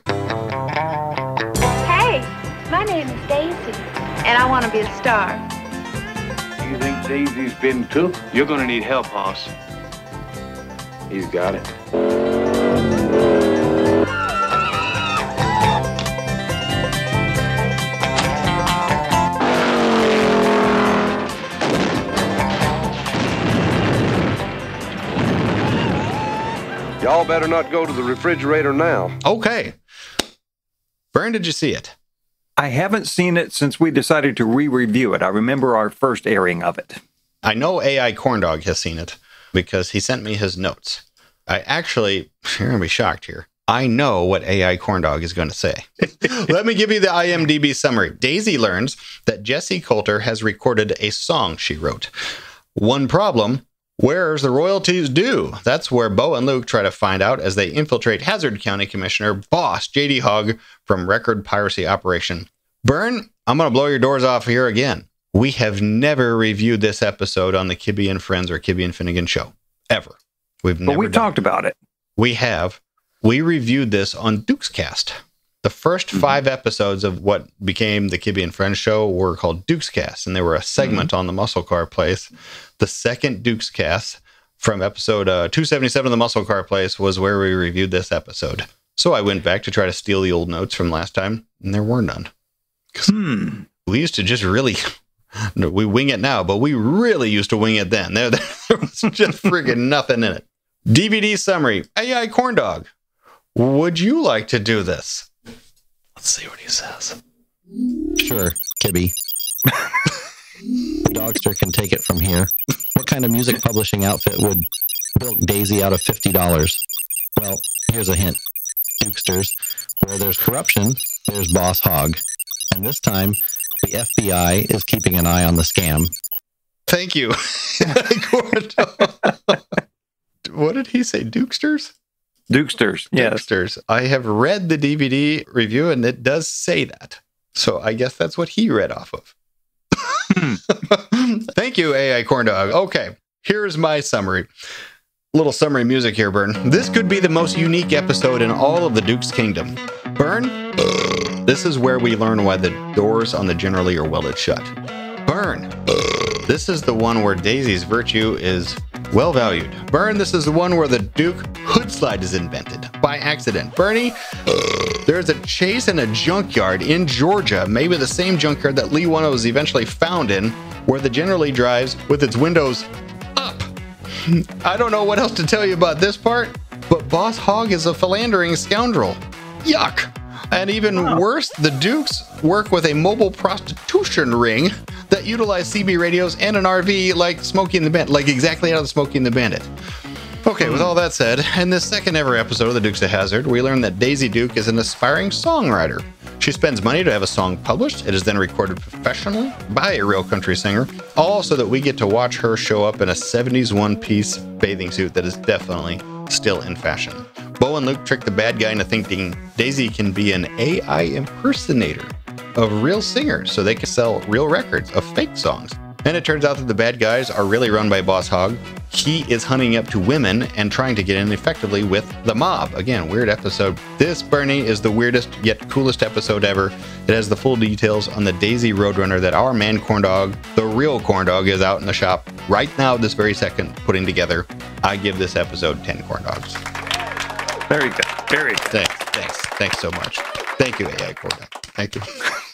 Hey, my name is Daisy, and I want to be a star. You think Daisy's been took? You're gonna need help, Hoss. He's got it. Y'all better not go to the refrigerator now. Okay. Bern, did you see it? I haven't seen it since we decided to re-review it. I remember our first airing of it. I know A I Corndog has seen it because he sent me his notes. I actually, you're going to be shocked here. I know what A I Corndog is going to say. Let me give you the I M D B summary. Daisy learns that Jessie Coulter has recorded a song she wrote. One problem. Where's the royalties due? That's where Bo and Luke try to find out as they infiltrate Hazard County Commissioner Boss J D Hogg from Record Piracy Operation. Bern, I'm going to blow your doors off here again. We have never reviewed this episode on the Kibbe and Friends or Kibbe and Finnegan show. Ever. We've never But we talked about it. We have. We reviewed this on DukesCast. The first mm-hmm. five episodes of what became the Kibbe and Friends show were called DukesCast, and they were a segment mm-hmm. on the MuscleCar Place. The second DukesCast from episode uh, two seventy-seven of the MuscleCar Place was where we reviewed this episode. So I went back to try to steal the old notes from last time, and there were none. Hmm. We used to just really, we wing it now, but we really used to wing it then. There, there was just friggin' nothing in it. D V D summary, A I Corndog. Would you like to do this? Let's see what he says. Sure, Kibbe. The Dogster can take it from here. What kind of music publishing outfit would bilk Daisy out of fifty dollars? Well, here's a hint. Dukesters, where there's corruption, there's Boss Hogg. And this time, the F B I is keeping an eye on the scam. Thank you. What did he say? Dukesters? Dukesters, yes. Dukesters. I have read the D V D review, and it does say that. So I guess that's what he read off of. Thank you, A I Corndog. Okay, here's my summary. Little summary music here, Bern. This could be the most unique episode in all of the Duke's Kingdom. Bern? This is where we learn why the doors on the Generally are welded shut. Burn. This is the one where Daisy's virtue is well valued. Burn. This is the one where the Duke hood slide is invented by accident. Bernie, there's a chase in a junkyard in Georgia, maybe the same junkyard that Lee one oh was eventually found in, where the Generally drives with its windows up. I don't know what else to tell you about this part, but Boss Hogg is a philandering scoundrel. Yuck. And even wow. worse, the Dukes work with a mobile prostitution ring that utilize C B radios and an R V like Smokey and the Bandit, like exactly out of Smokey and the Bandit. Okay, with all that said, in this second ever episode of the Dukes of Hazzard, we learn that Daisy Duke is an aspiring songwriter. She spends money to have a song published. It is then recorded professionally by a real country singer, all so that we get to watch her show up in a seventies one-piece bathing suit that is definitely still in fashion. Bo and Luke trick the bad guy into thinking Daisy can be an A I impersonator of real singers so they can sell real records of fake songs. And it turns out that the bad guys are really run by Boss Hogg. He is hunting up to women and trying to get in effectively with the mob. Again, weird episode. This, Bernie, is the weirdest yet coolest episode ever. It has the full details on the Daisy Roadrunner that our man Corndog, the real Corndog, is out in the shop right now, this very second, putting together. I give this episode ten Corndogs. Very good. Very good. Thanks. Thanks. Thanks so much. Thank you, A I Corndog. Thank you.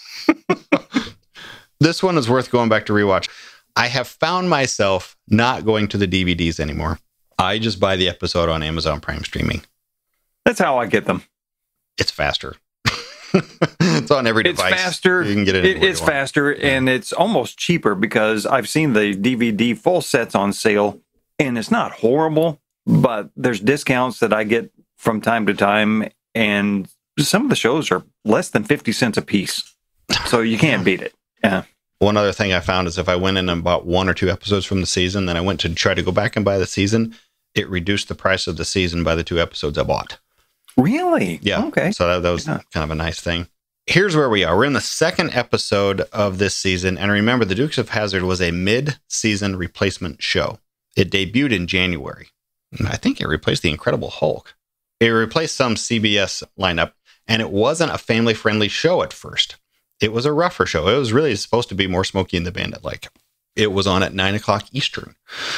This one is worth going back to rewatch. I have found myself not going to the D V Ds anymore. I just buy the episode on Amazon Prime streaming. That's how I get them. It's faster. It's on every device. It's faster. You can get it. it it's faster, yeah. And it's almost cheaper because I've seen the D V D full sets on sale, and it's not horrible, but there's discounts that I get from time to time, and some of the shows are less than fifty cents a piece. So you can't beat it. Yeah. One other thing I found is if I went in and bought one or two episodes from the season, then I went to try to go back and buy the season, it reduced the price of the season by the two episodes I bought. Really? Yeah. Okay. So that, that was yeah. kind of a nice thing. Here's where we are. We're in the second episode of this season. And remember, the Dukes of Hazzard was a mid-season replacement show. It debuted in January. I think it replaced The Incredible Hulk. It replaced some C B S lineup, and it wasn't a family-friendly show at first. It was a rougher show. It was really supposed to be more Smokey and the Bandit like. It was on at nine o'clock Eastern.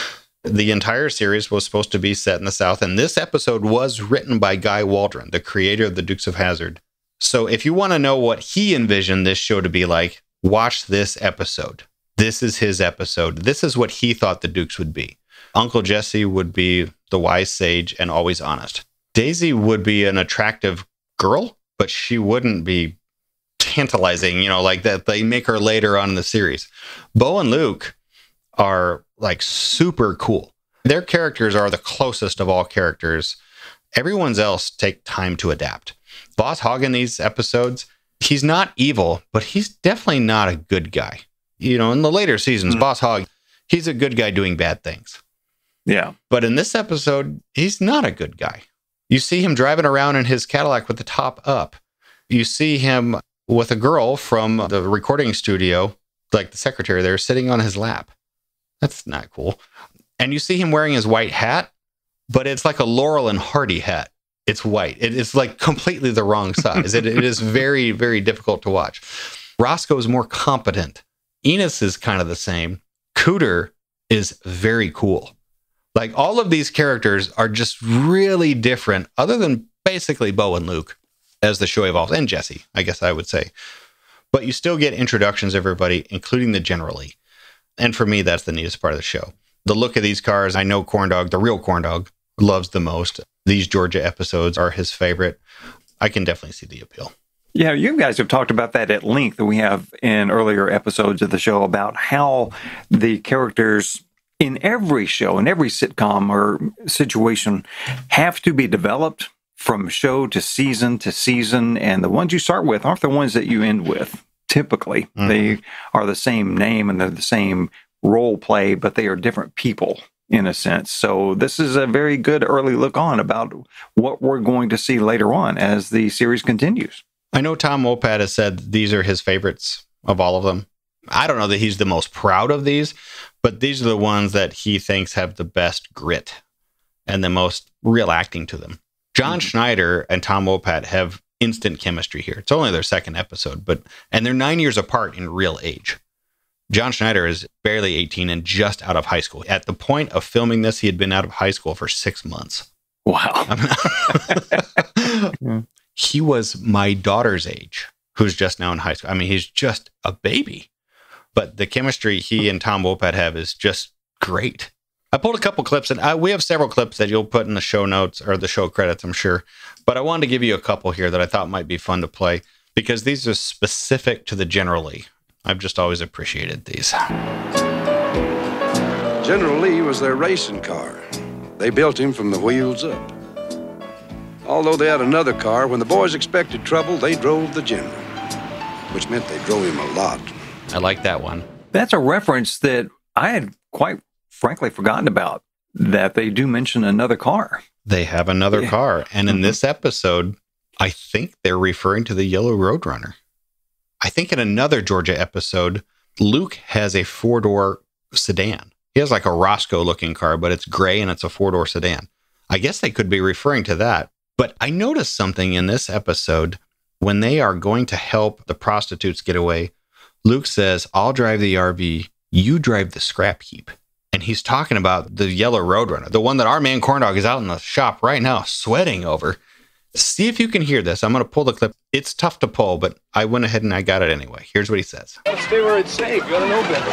The entire series was supposed to be set in the South, and this episode was written by Guy Waldron, the creator of the Dukes of Hazzard. So if you want to know what he envisioned this show to be like, watch this episode. This is his episode. This is what he thought the Dukes would be. Uncle Jesse would be the wise sage and always honest. Daisy would be an attractive girl, but she wouldn't be tantalizing, you know, like that they make her later on in the series. Bo and Luke are like super cool. Their characters are the closest of all characters. Everyone's else take time to adapt. Boss Hogg in these episodes, he's not evil, but he's definitely not a good guy. You know, in the later seasons, mm-hmm. Boss Hogg, he's a good guy doing bad things. Yeah. But in this episode, he's not a good guy. You see him driving around in his Cadillac with the top up. You see him with a girl from the recording studio, like the secretary there, sitting on his lap. That's not cool. And you see him wearing his white hat, but it's like a Laurel and Hardy hat. It's white. It, it's like completely the wrong size. it, it is very, very difficult to watch. Roscoe is more competent. Enos is kind of the same. Cooter is very cool. Like all of these characters are just really different, other than basically Bo and Luke as the show evolves, and Jesse, I guess I would say. But you still get introductions of everybody, including the Generally. And for me, that's the neatest part of the show. The look of these cars, I know Corndog, the real Corndog, loves the most. These Georgia episodes are his favorite. I can definitely see the appeal. Yeah, you guys have talked about that at length. We have in earlier episodes of the show about how the characters in every show, in every sitcom or situation, have to be developed from show to season to season. And the ones you start with aren't the ones that you end with. Typically, mm-hmm. they are the same name and they're the same role play, but they are different people in a sense. So this is a very good early look on about what we're going to see later on as the series continues. I know Tom Wopat has said these are his favorites of all of them. I don't know that he's the most proud of these, but these are the ones that he thinks have the best grit and the most real acting to them. John mm-hmm. Schneider and Tom Wopat have instant chemistry here. It's only their second episode, but and they're nine years apart in real age. John Schneider is barely eighteen and just out of high school. At the point of filming this, he had been out of high school for six months. Wow. He was my daughter's age, who's just now in high school. I mean, he's just a baby. But the chemistry he and Tom Wopat have is just great. I pulled a couple clips, and I, we have several clips that you'll put in the show notes or the show credits, I'm sure. But I wanted to give you a couple here that I thought might be fun to play because these are specific to the General Lee. I've just always appreciated these. General Lee was their racing car. They built him from the wheels up. Although they had another car, when the boys expected trouble, they drove the General, which meant they drove him a lot. I like that one. That's a reference that I had quite frankly forgotten about, that they do mention another car. They have another Yeah. car. And in Mhm. this episode, I think they're referring to the Yellow Roadrunner. I think in another Georgia episode, Luke has a four-door sedan. He has like a Roscoe-looking car, but it's gray and it's a four-door sedan. I guess they could be referring to that. But I noticed something in this episode when they are going to help the prostitutes get away. Luke says, I'll drive the R V, you drive the scrap heap. And he's talking about the Yellow Roadrunner, the one that our man Corndog is out in the shop right now sweating over. See if you can hear this. I'm going to pull the clip. It's tough to pull, but I went ahead and I got it anyway. Here's what he says. Stay where it's safe. You gotta know better.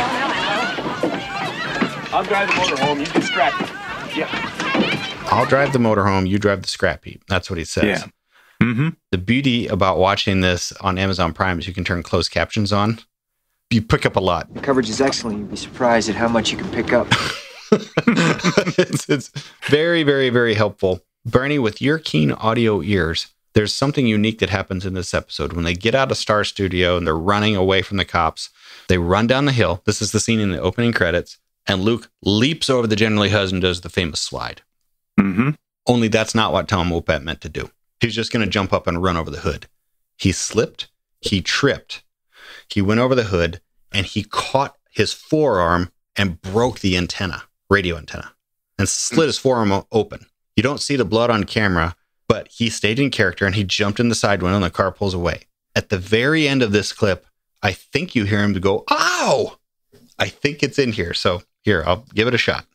I'll drive the motor home. You can scrap it. Yeah. I'll drive the motorhome, you drive the scrap heap. That's what he says. Yeah. Mm-hmm. The beauty about watching this on Amazon Prime is you can turn closed captions on. You pick up a lot. The coverage is excellent. You'd be surprised at how much you can pick up. it's, it's very, very, very helpful. Bernie, with your keen audio ears, there's something unique that happens in this episode. When they get out of Star Studio and they're running away from the cops, they run down the hill. This is the scene in the opening credits. And Luke leaps over the General Lee Huz and does the famous slide. Mm-hmm. Only that's not what Tom Wopat meant to do. He's just going to jump up and run over the hood. He slipped. He tripped. He went over the hood and he caught his forearm and broke the antenna, radio antenna, and slit his forearm open. You don't see the blood on camera, but he stayed in character and he jumped in the side window and the car pulls away. At the very end of this clip, I think you hear him go, ow! I think it's in here. So here, I'll give it a shot.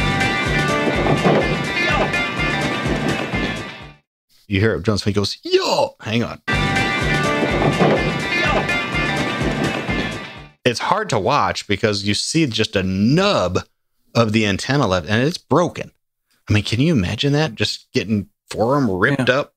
You hear it, Jones, he goes, yo! Hang on. It's hard to watch because you see just a nub of the antenna left and it's broken. I mean, can you imagine that? Just getting forearm ripped Yeah.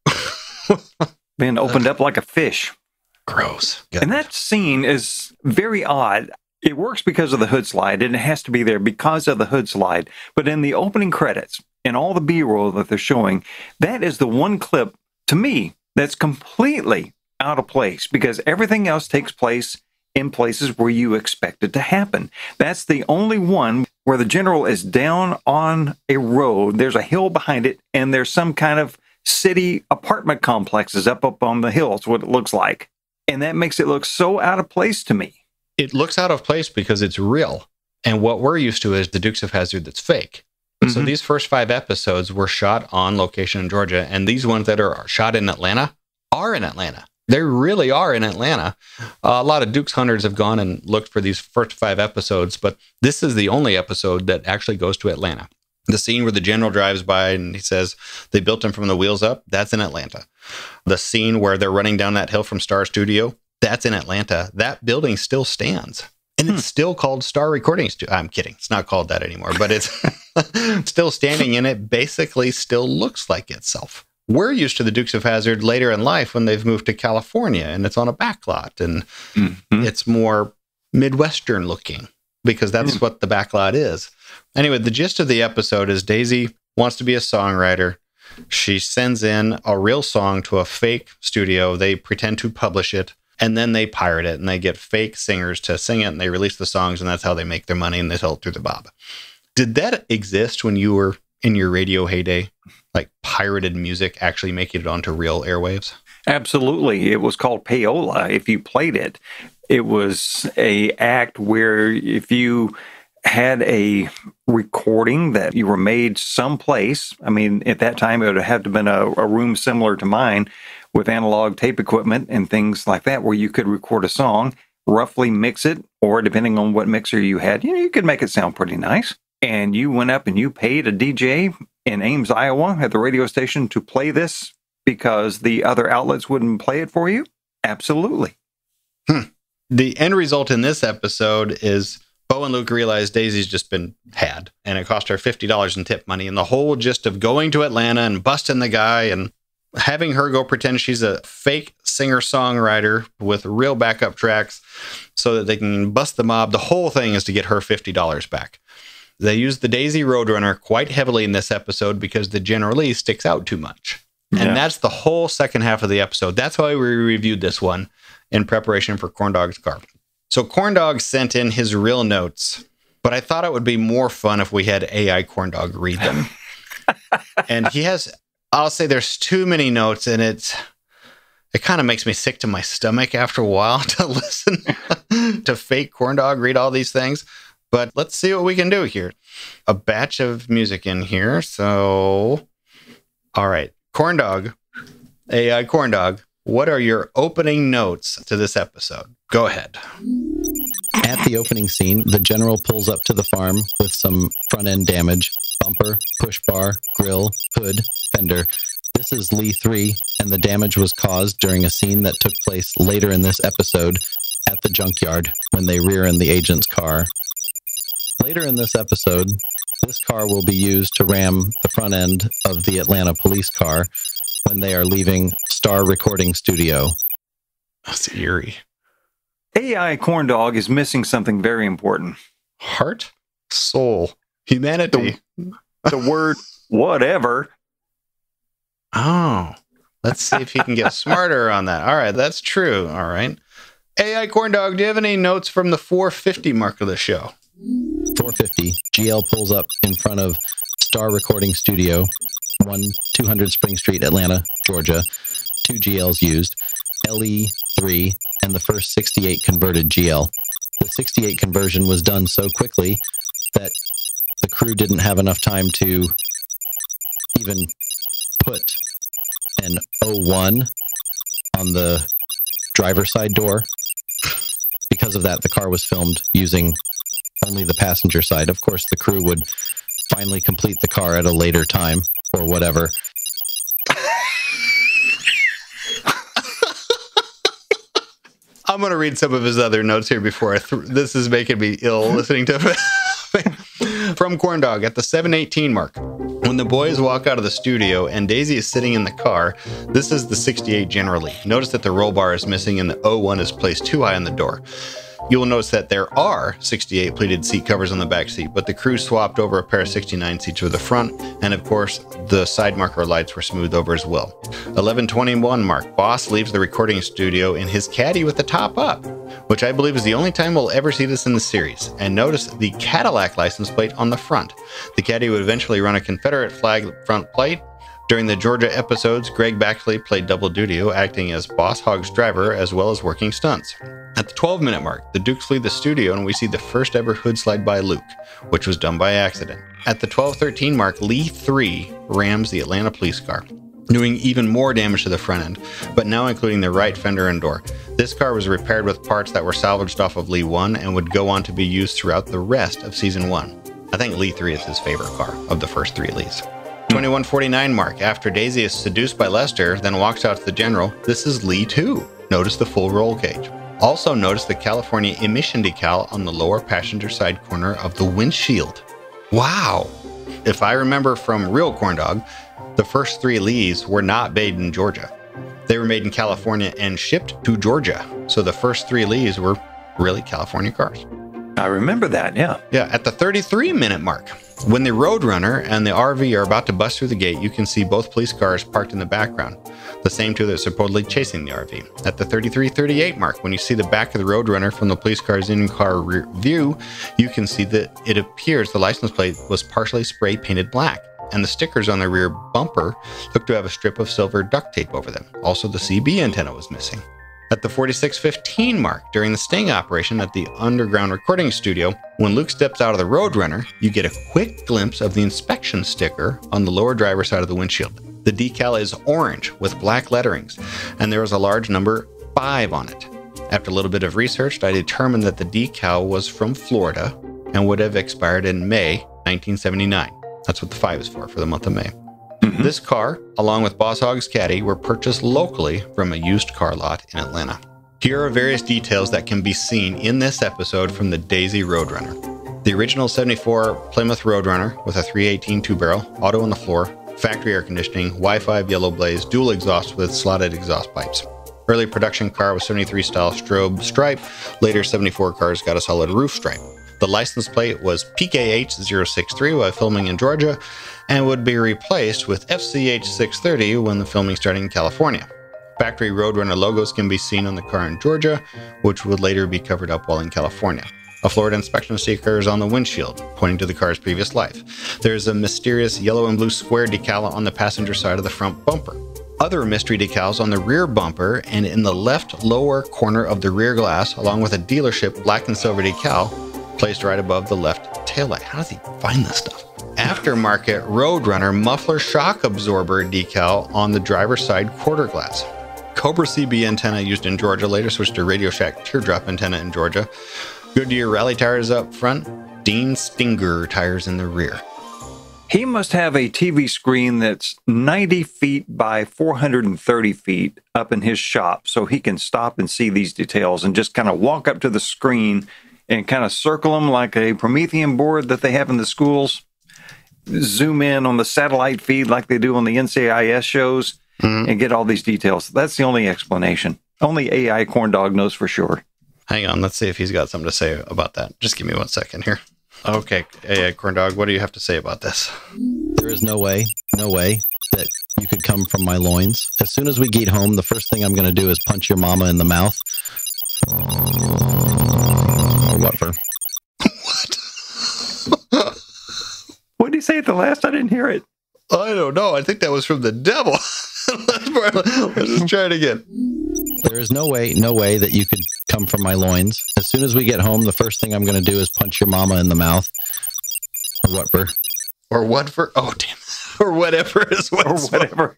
up? Being opened up like a fish. Gross. And that scene is very odd. It works because of the hood slide, and it has to be there because of the hood slide. But in the opening credits, and all the B-roll that they're showing, that is the one clip, to me, that's completely out of place because everything else takes place in places where you expect it to happen. That's the only one where the general is down on a road, there's a hill behind it, and there's some kind of city apartment complexes up up on the hill. That's what it looks like. And that makes it look so out of place to me. It looks out of place because it's real. And what we're used to is the Dukes of Hazzard that's fake. Mm-hmm. So these first five episodes were shot on location in Georgia, and these ones that are shot in Atlanta are in Atlanta. They really are in Atlanta. Uh, a lot of Dukes hunters have gone and looked for these first five episodes, but this is the only episode that actually goes to Atlanta. The scene where the general drives by and he says they built him from the wheels up, that's in Atlanta. The scene where they're running down that hill from Star Studio, that's in Atlanta. That building still stands. And it's still called Star Recording Studio. I'm kidding. It's not called that anymore, but it's still standing, and it basically still looks like itself. We're used to the Dukes of Hazzard later in life when they've moved to California and it's on a backlot and mm-hmm. it's more Midwestern looking because that's mm. what the backlot is. Anyway, the gist of the episode is Daisy wants to be a songwriter. She sends in a real song to a fake studio. They pretend to publish it, and then they pirate it, and they get fake singers to sing it, and they release the songs, and that's how they make their money, and they sell it through the Bob. Did that exist when you were in your radio heyday? Like pirated music actually making it onto real airwaves? Absolutely. It was called payola if you played it. It was a act where if you had a recording that you were made someplace, I mean, at that time, it would have to have been a, a room similar to mine, with analog tape equipment and things like that, where you could record a song, roughly mix it, or depending on what mixer you had, you know, you could make it sound pretty nice. And you went up and you paid a D J in Ames, Iowa at the radio station to play this because the other outlets wouldn't play it for you? Absolutely. Hmm. The end result in this episode is Bo and Luke realize Daisy's just been had, and it cost her fifty dollars in tip money. And the whole gist of going to Atlanta and busting the guy and having her go pretend she's a fake singer-songwriter with real backup tracks so that they can bust the mob, the whole thing is to get her fifty dollars back. They use the Daisy Roadrunner quite heavily in this episode because the General Lee sticks out too much. And yeah. That's the whole second half of the episode. That's why we reviewed this one in preparation for Corndog's car. So Corndog sent in his real notes, but I thought it would be more fun if we had A I Corndog read them. And he has, I'll say there's too many notes, and it's, it kind of makes me sick to my stomach after a while to listen to fake Corndog read all these things. But let's see what we can do here. A batch of music in here. So, all right. Corndog, A I Corndog, what are your opening notes to this episode? Go ahead. At the opening scene, the General pulls up to the farm with some front-end damage. Bumper, push bar, grill, hood, fender. This is Lee three, and the damage was caused during a scene that took place later in this episode at the junkyard when they rear-end the agent's car. Later in this episode, this car will be used to ram the front end of the Atlanta police car when they are leaving Star Recording Studio. That's eerie. A I Corndog is missing something very important. Heart, soul, humanity. The, the word whatever. Oh, let's see if he can get smarter on that. All right, that's true. All right. A I Corndog, do you have any notes from the four fifty mark of the show? four fifty, G L pulls up in front of Star Recording Studio, one two hundred Spring Street, Atlanta, Georgia. Two G Ls used, L E three, and the first sixty-eight converted G L. The sixty-eight conversion was done so quickly that the crew didn't have enough time to even put an oh one on the driver's side door. Because of that, the car was filmed using only the passenger side. Of course, the crew would finally complete the car at a later time or whatever. I'm going to read some of his other notes here before I th- this is making me ill listening to it. From Corndog, at the seven eighteen mark, when the boys walk out of the studio and Daisy is sitting in the car, this is the sixty-eight generally. Notice that the roll bar is missing and the oh one is placed too high on the door. You will notice that there are sixty-eight pleated seat covers on the back seat, but the crew swapped over a pair of sixty-nine seats for the front, and of course, the side marker lights were smoothed over as well. eleven twenty-one mark, Boss leaves the recording studio in his caddy with the top up, which I believe is the only time we'll ever see this in the series. And notice the Cadillac license plate on the front. The caddy would eventually run a Confederate flag front plate. During the Georgia episodes, Greg Baxley played double duty, acting as Boss Hogg's driver as well as working stunts. At the twelve minute mark, the Dukes leave the studio and we see the first ever hood slide by Luke, which was done by accident. At the twelve thirteen mark, Lee three rams the Atlanta police car, doing even more damage to the front end, but now including the right fender and door. This car was repaired with parts that were salvaged off of Lee one and would go on to be used throughout the rest of season one. I think Lee three is his favorite car of the first three Lees. twenty-one forty-nine mark, after Daisy is seduced by Lester, then walks out to the General, this is Lee two. Notice the full roll cage. Also notice the California emission decal on the lower passenger side corner of the windshield. Wow! If I remember from real Corndog, the first three Lees were not made in Georgia. They were made in California and shipped to Georgia. So the first three Lees were really California cars. I remember that, yeah. Yeah, at the thirty-three minute mark, when the Roadrunner and the R V are about to bust through the gate, you can see both police cars parked in the background, the same two that are supposedly chasing the R V. At the thirty-three thirty-eight mark, when you see the back of the Roadrunner from the police car's in-car rear view, you can see that it appears the license plate was partially spray painted black, and the stickers on the rear bumper look to have a strip of silver duct tape over them. Also, the C B antenna was missing. At the forty-six fifteen mark, during the sting operation at the underground recording studio, when Luke steps out of the Roadrunner, you get a quick glimpse of the inspection sticker on the lower driver's side of the windshield. The decal is orange with black letterings, and there is a large number five on it. After a little bit of research, I determined that the decal was from Florida and would have expired in May nineteen seventy-nine. That's what the five is for, for the month of May. Mm-hmm. This car, along with Boss Hogg's Caddy, were purchased locally from a used car lot in Atlanta. Here are various details that can be seen in this episode from the Daisy Roadrunner. The original seventy-four Plymouth Roadrunner with a three eighteen two-barrel, auto on the floor, factory air conditioning, Y five yellow blaze, dual exhaust with slotted exhaust pipes. Early production car was seventy-three style strobe stripe. Later seventy-four cars got a solid roof stripe. The license plate was P K H zero six three while filming in Georgia and would be replaced with F C H six thirty when the filming started in California. Factory Roadrunner logos can be seen on the car in Georgia, which would later be covered up while in California. A Florida inspection sticker is on the windshield, pointing to the car's previous life. There's a mysterious yellow and blue square decal on the passenger side of the front bumper. Other mystery decals on the rear bumper and in the left lower corner of the rear glass, along with a dealership black and silver decal placed right above the left taillight. How does he find this stuff? Aftermarket Roadrunner muffler shock absorber decal on the driver's side quarter glass. Cobra C B antenna used in Georgia, later switched to Radio Shack teardrop antenna in Georgia. Goodyear rally tires up front, Dean Stinger tires in the rear. He must have a T V screen that's ninety feet by four hundred thirty feet up in his shop, so he can stop and see these details and just kind of walk up to the screen and kind of circle them like a Promethean board that they have in the schools. Zoom in on the satellite feed like they do on the N C I S shows, mm-hmm. and get all these details. That's the only explanation. Only A I Corndog knows for sure. Hang on, let's see if he's got something to say about that. Just give me one second here. Okay, A I Corndog, what do you have to say about this? There is no way, no way that you could come from my loins. As soon as we get home, the first thing I'm going to do is punch your mama in the mouth. Or whatever. What? What did he say at the last? I didn't hear it. I don't know. I think that was from the devil. Let's just try it again. There is no way, no way that you could come from my loins. As soon as we get home, the first thing I'm going to do is punch your mama in the mouth. Or whatever. Or whatever. Oh, damn. Or whatever is what. Or whatever.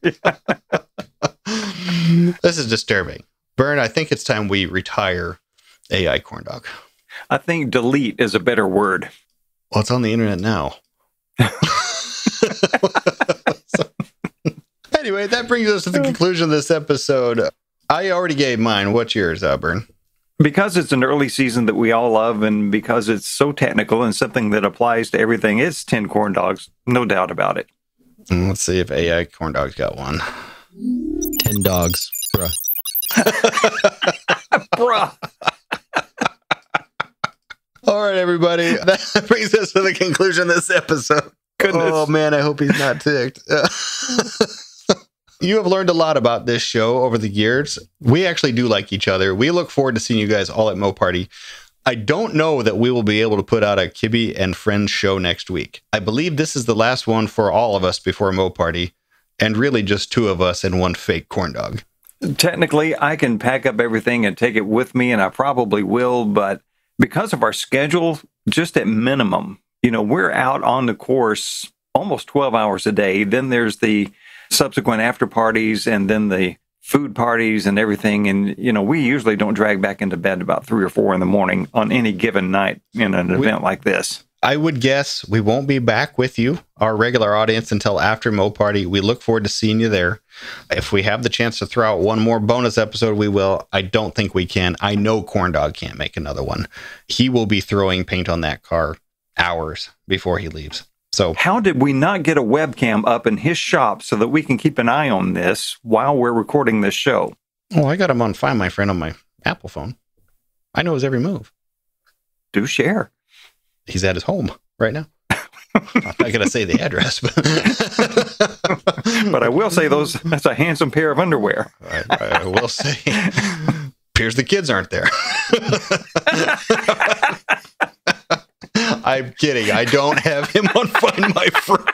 This is disturbing. Bern, I think it's time we retire A I Corndog. I think delete is a better word. Well, it's on the internet now. Anyway, that brings us to the conclusion of this episode. I already gave mine. What's yours, uh, Bern? Because it's an early season that we all love, and because it's so technical and something that applies to everything, it's ten corn dogs, no doubt about it. And let's see if A I Corndog's got one. Ten dogs, bruh. Bruh. All right, everybody. That brings us to the conclusion of this episode. Goodness. Oh, man, I hope he's not ticked. You have learned a lot about this show over the years. We actually do like each other. We look forward to seeing you guys all at MOPARTY. I don't know that we will be able to put out a Kibbe and Friends show next week. I believe this is the last one for all of us before MOPARTY, and really just two of us and one fake corn dog. Technically, I can pack up everything and take it with me, and I probably will, but because of our schedule, just at minimum, you know, we're out on the course almost twelve hours a day. Then there's the subsequent after parties and then the food parties and everything. And, you know, we usually don't drag back into bed about three or four in the morning on any given night in an event we, like this. I would guess we won't be back with you, our regular audience, until after MOPARTY. We look forward to seeing you there. If we have the chance to throw out one more bonus episode, we will. I don't think we can. I know Corndog can't make another one. He will be throwing paint on that car hours before he leaves. So how did we not get a webcam up in his shop so that we can keep an eye on this while we're recording this show? Oh, I got him on Find My Friend on my Apple phone. I know his every move. Do share. He's at his home right now. I'm not going to say the address, but but I will say those. That's a handsome pair of underwear. I, I will say. Appears the kids aren't there. I'm kidding. I don't have him on Find My Friend.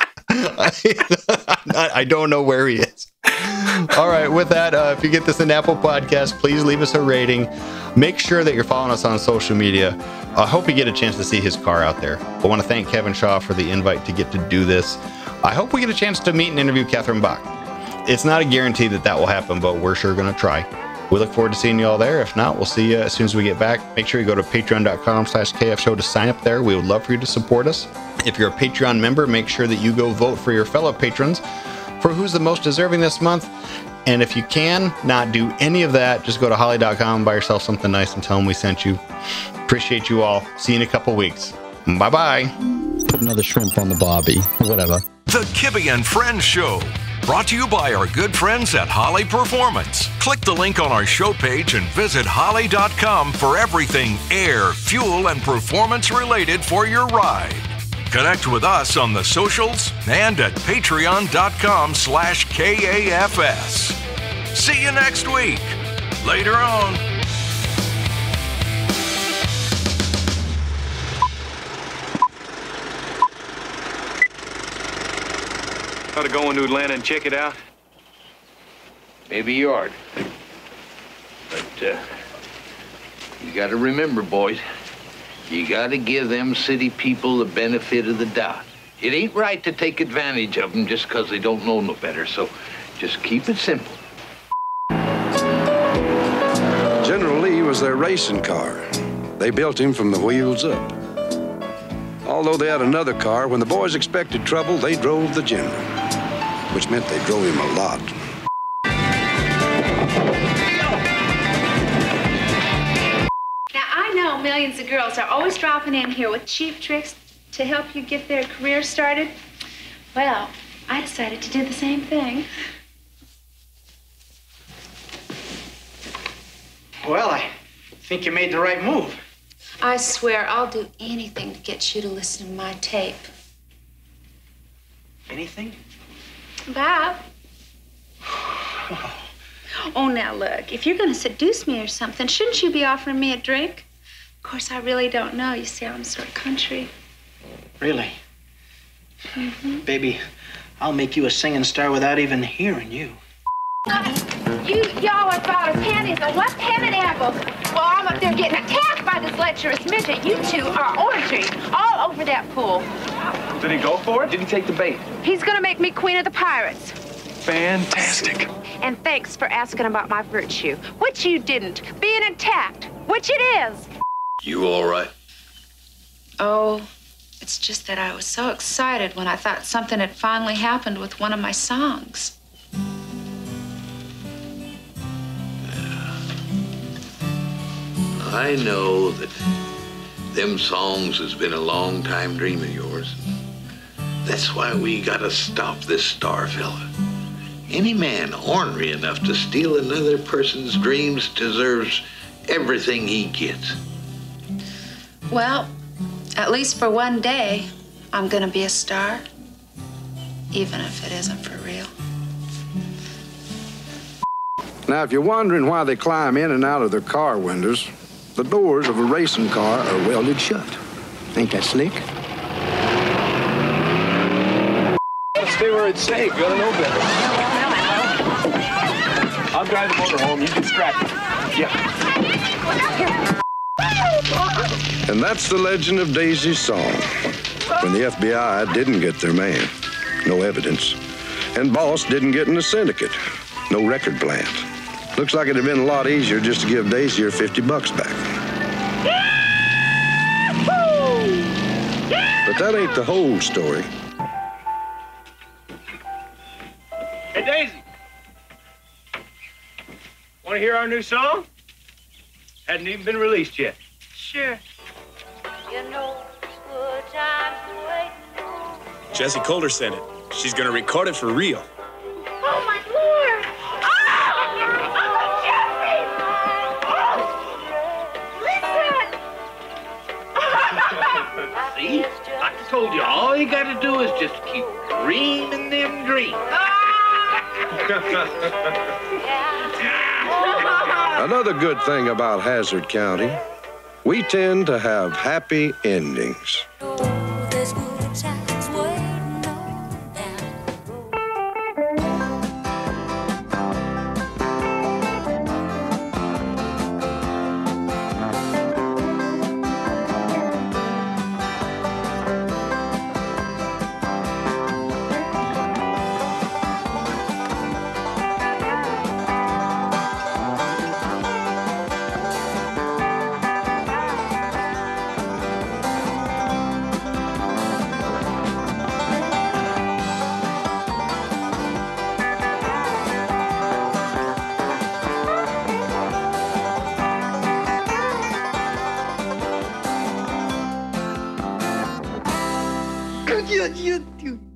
I, not, I don't know where he is. All right. With that, uh, if you get this in Apple Podcast, please leave us a rating. Make sure that you're following us on social media. I hope you get a chance to see his car out there. I want to thank Kevin Shaw for the invite to get to do this. I hope we get a chance to meet and interview Catherine Bach. It's not a guarantee that that will happen, but we're sure going to try. We look forward to seeing you all there. If not, we'll see you as soon as we get back. Make sure you go to patreon.com slash kfshow to sign up there. We would love for you to support us. If you're a Patreon member, make sure that you go vote for your fellow patrons for who's the most deserving this month. And if you can not do any of that, just go to holley dot com, buy yourself something nice, and tell them we sent you. Appreciate you all. See you in a couple weeks. Bye-bye. Put another shrimp on the bobby, whatever. The Kibbe and Friends Show. Brought to you by our good friends at Holley Performance. Click the link on our show page and visit holley dot com for everything air, fuel, and performance related for your ride. Connect with us on the socials and at patreon.com slash KAFS. See you next week. Later on. Ought to go into Atlanta and check it out. Maybe you ought. But, uh, you gotta remember, boys, you gotta give them city people the benefit of the doubt. It ain't right to take advantage of them just because they don't know no better, so just keep it simple. General Lee was their racing car. They built him from the wheels up. Although they had another car, when the boys expected trouble, they drove the General, which meant they drove him a lot. Now, I know millions of girls are always dropping in here with cheap tricks to help you get their career started. Well, I decided to do the same thing. Well, I think you made the right move. I swear I'll do anything to get you to listen to my tape. Anything? Bob. Oh, now look, if you're going to seduce me or something, shouldn't you be offering me a drink? Of course, I really don't know. You see, I'm sort of country. Really? Mm-hmm. Baby, I'll make you a singing star without even hearing you. You, y'all are about as handy as a left-handed apple. Well, I'm up there getting attacked by this lecherous midget. You two are orangey all over that pool. Did he go for it? Did he take the bait? He's gonna make me queen of the pirates. Fantastic. And thanks for asking about my virtue, which you didn't. Being attacked, which it is. You all right? Oh, it's just that I was so excited when I thought something had finally happened with one of my songs. I know that them songs has been a long time dream of yours. That's why we gotta stop this star fella. Any man ornery enough to steal another person's dreams deserves everything he gets. Well, at least for one day, I'm gonna be a star, even if it isn't for real. Now, if you're wondering why they climb in and out of their car windows, the doors of a racing car are welded shut. Ain't that slick? Stay where it's safe. You gotta know better. I'll drive the motor home. You distract me. Yeah. And that's the legend of Daisy's song. When the F B I didn't get their man, no evidence. And Boss didn't get in the syndicate, no record plant. Looks like it'd have been a lot easier just to give Daisy her fifty bucks back. But that ain't the whole story. Hey, Daisy. Want to hear our new song? Hadn't even been released yet. Sure. You know, good times waiting. Jessie Calder sent it. She's gonna record it for real. Oh, my Lord! Oh! Oh, Jessie! Oh! Listen! See? I told you, all you gotta do is just keep dreaming them dreams. Another good thing about Hazard County, we tend to have happy endings. you, you, you.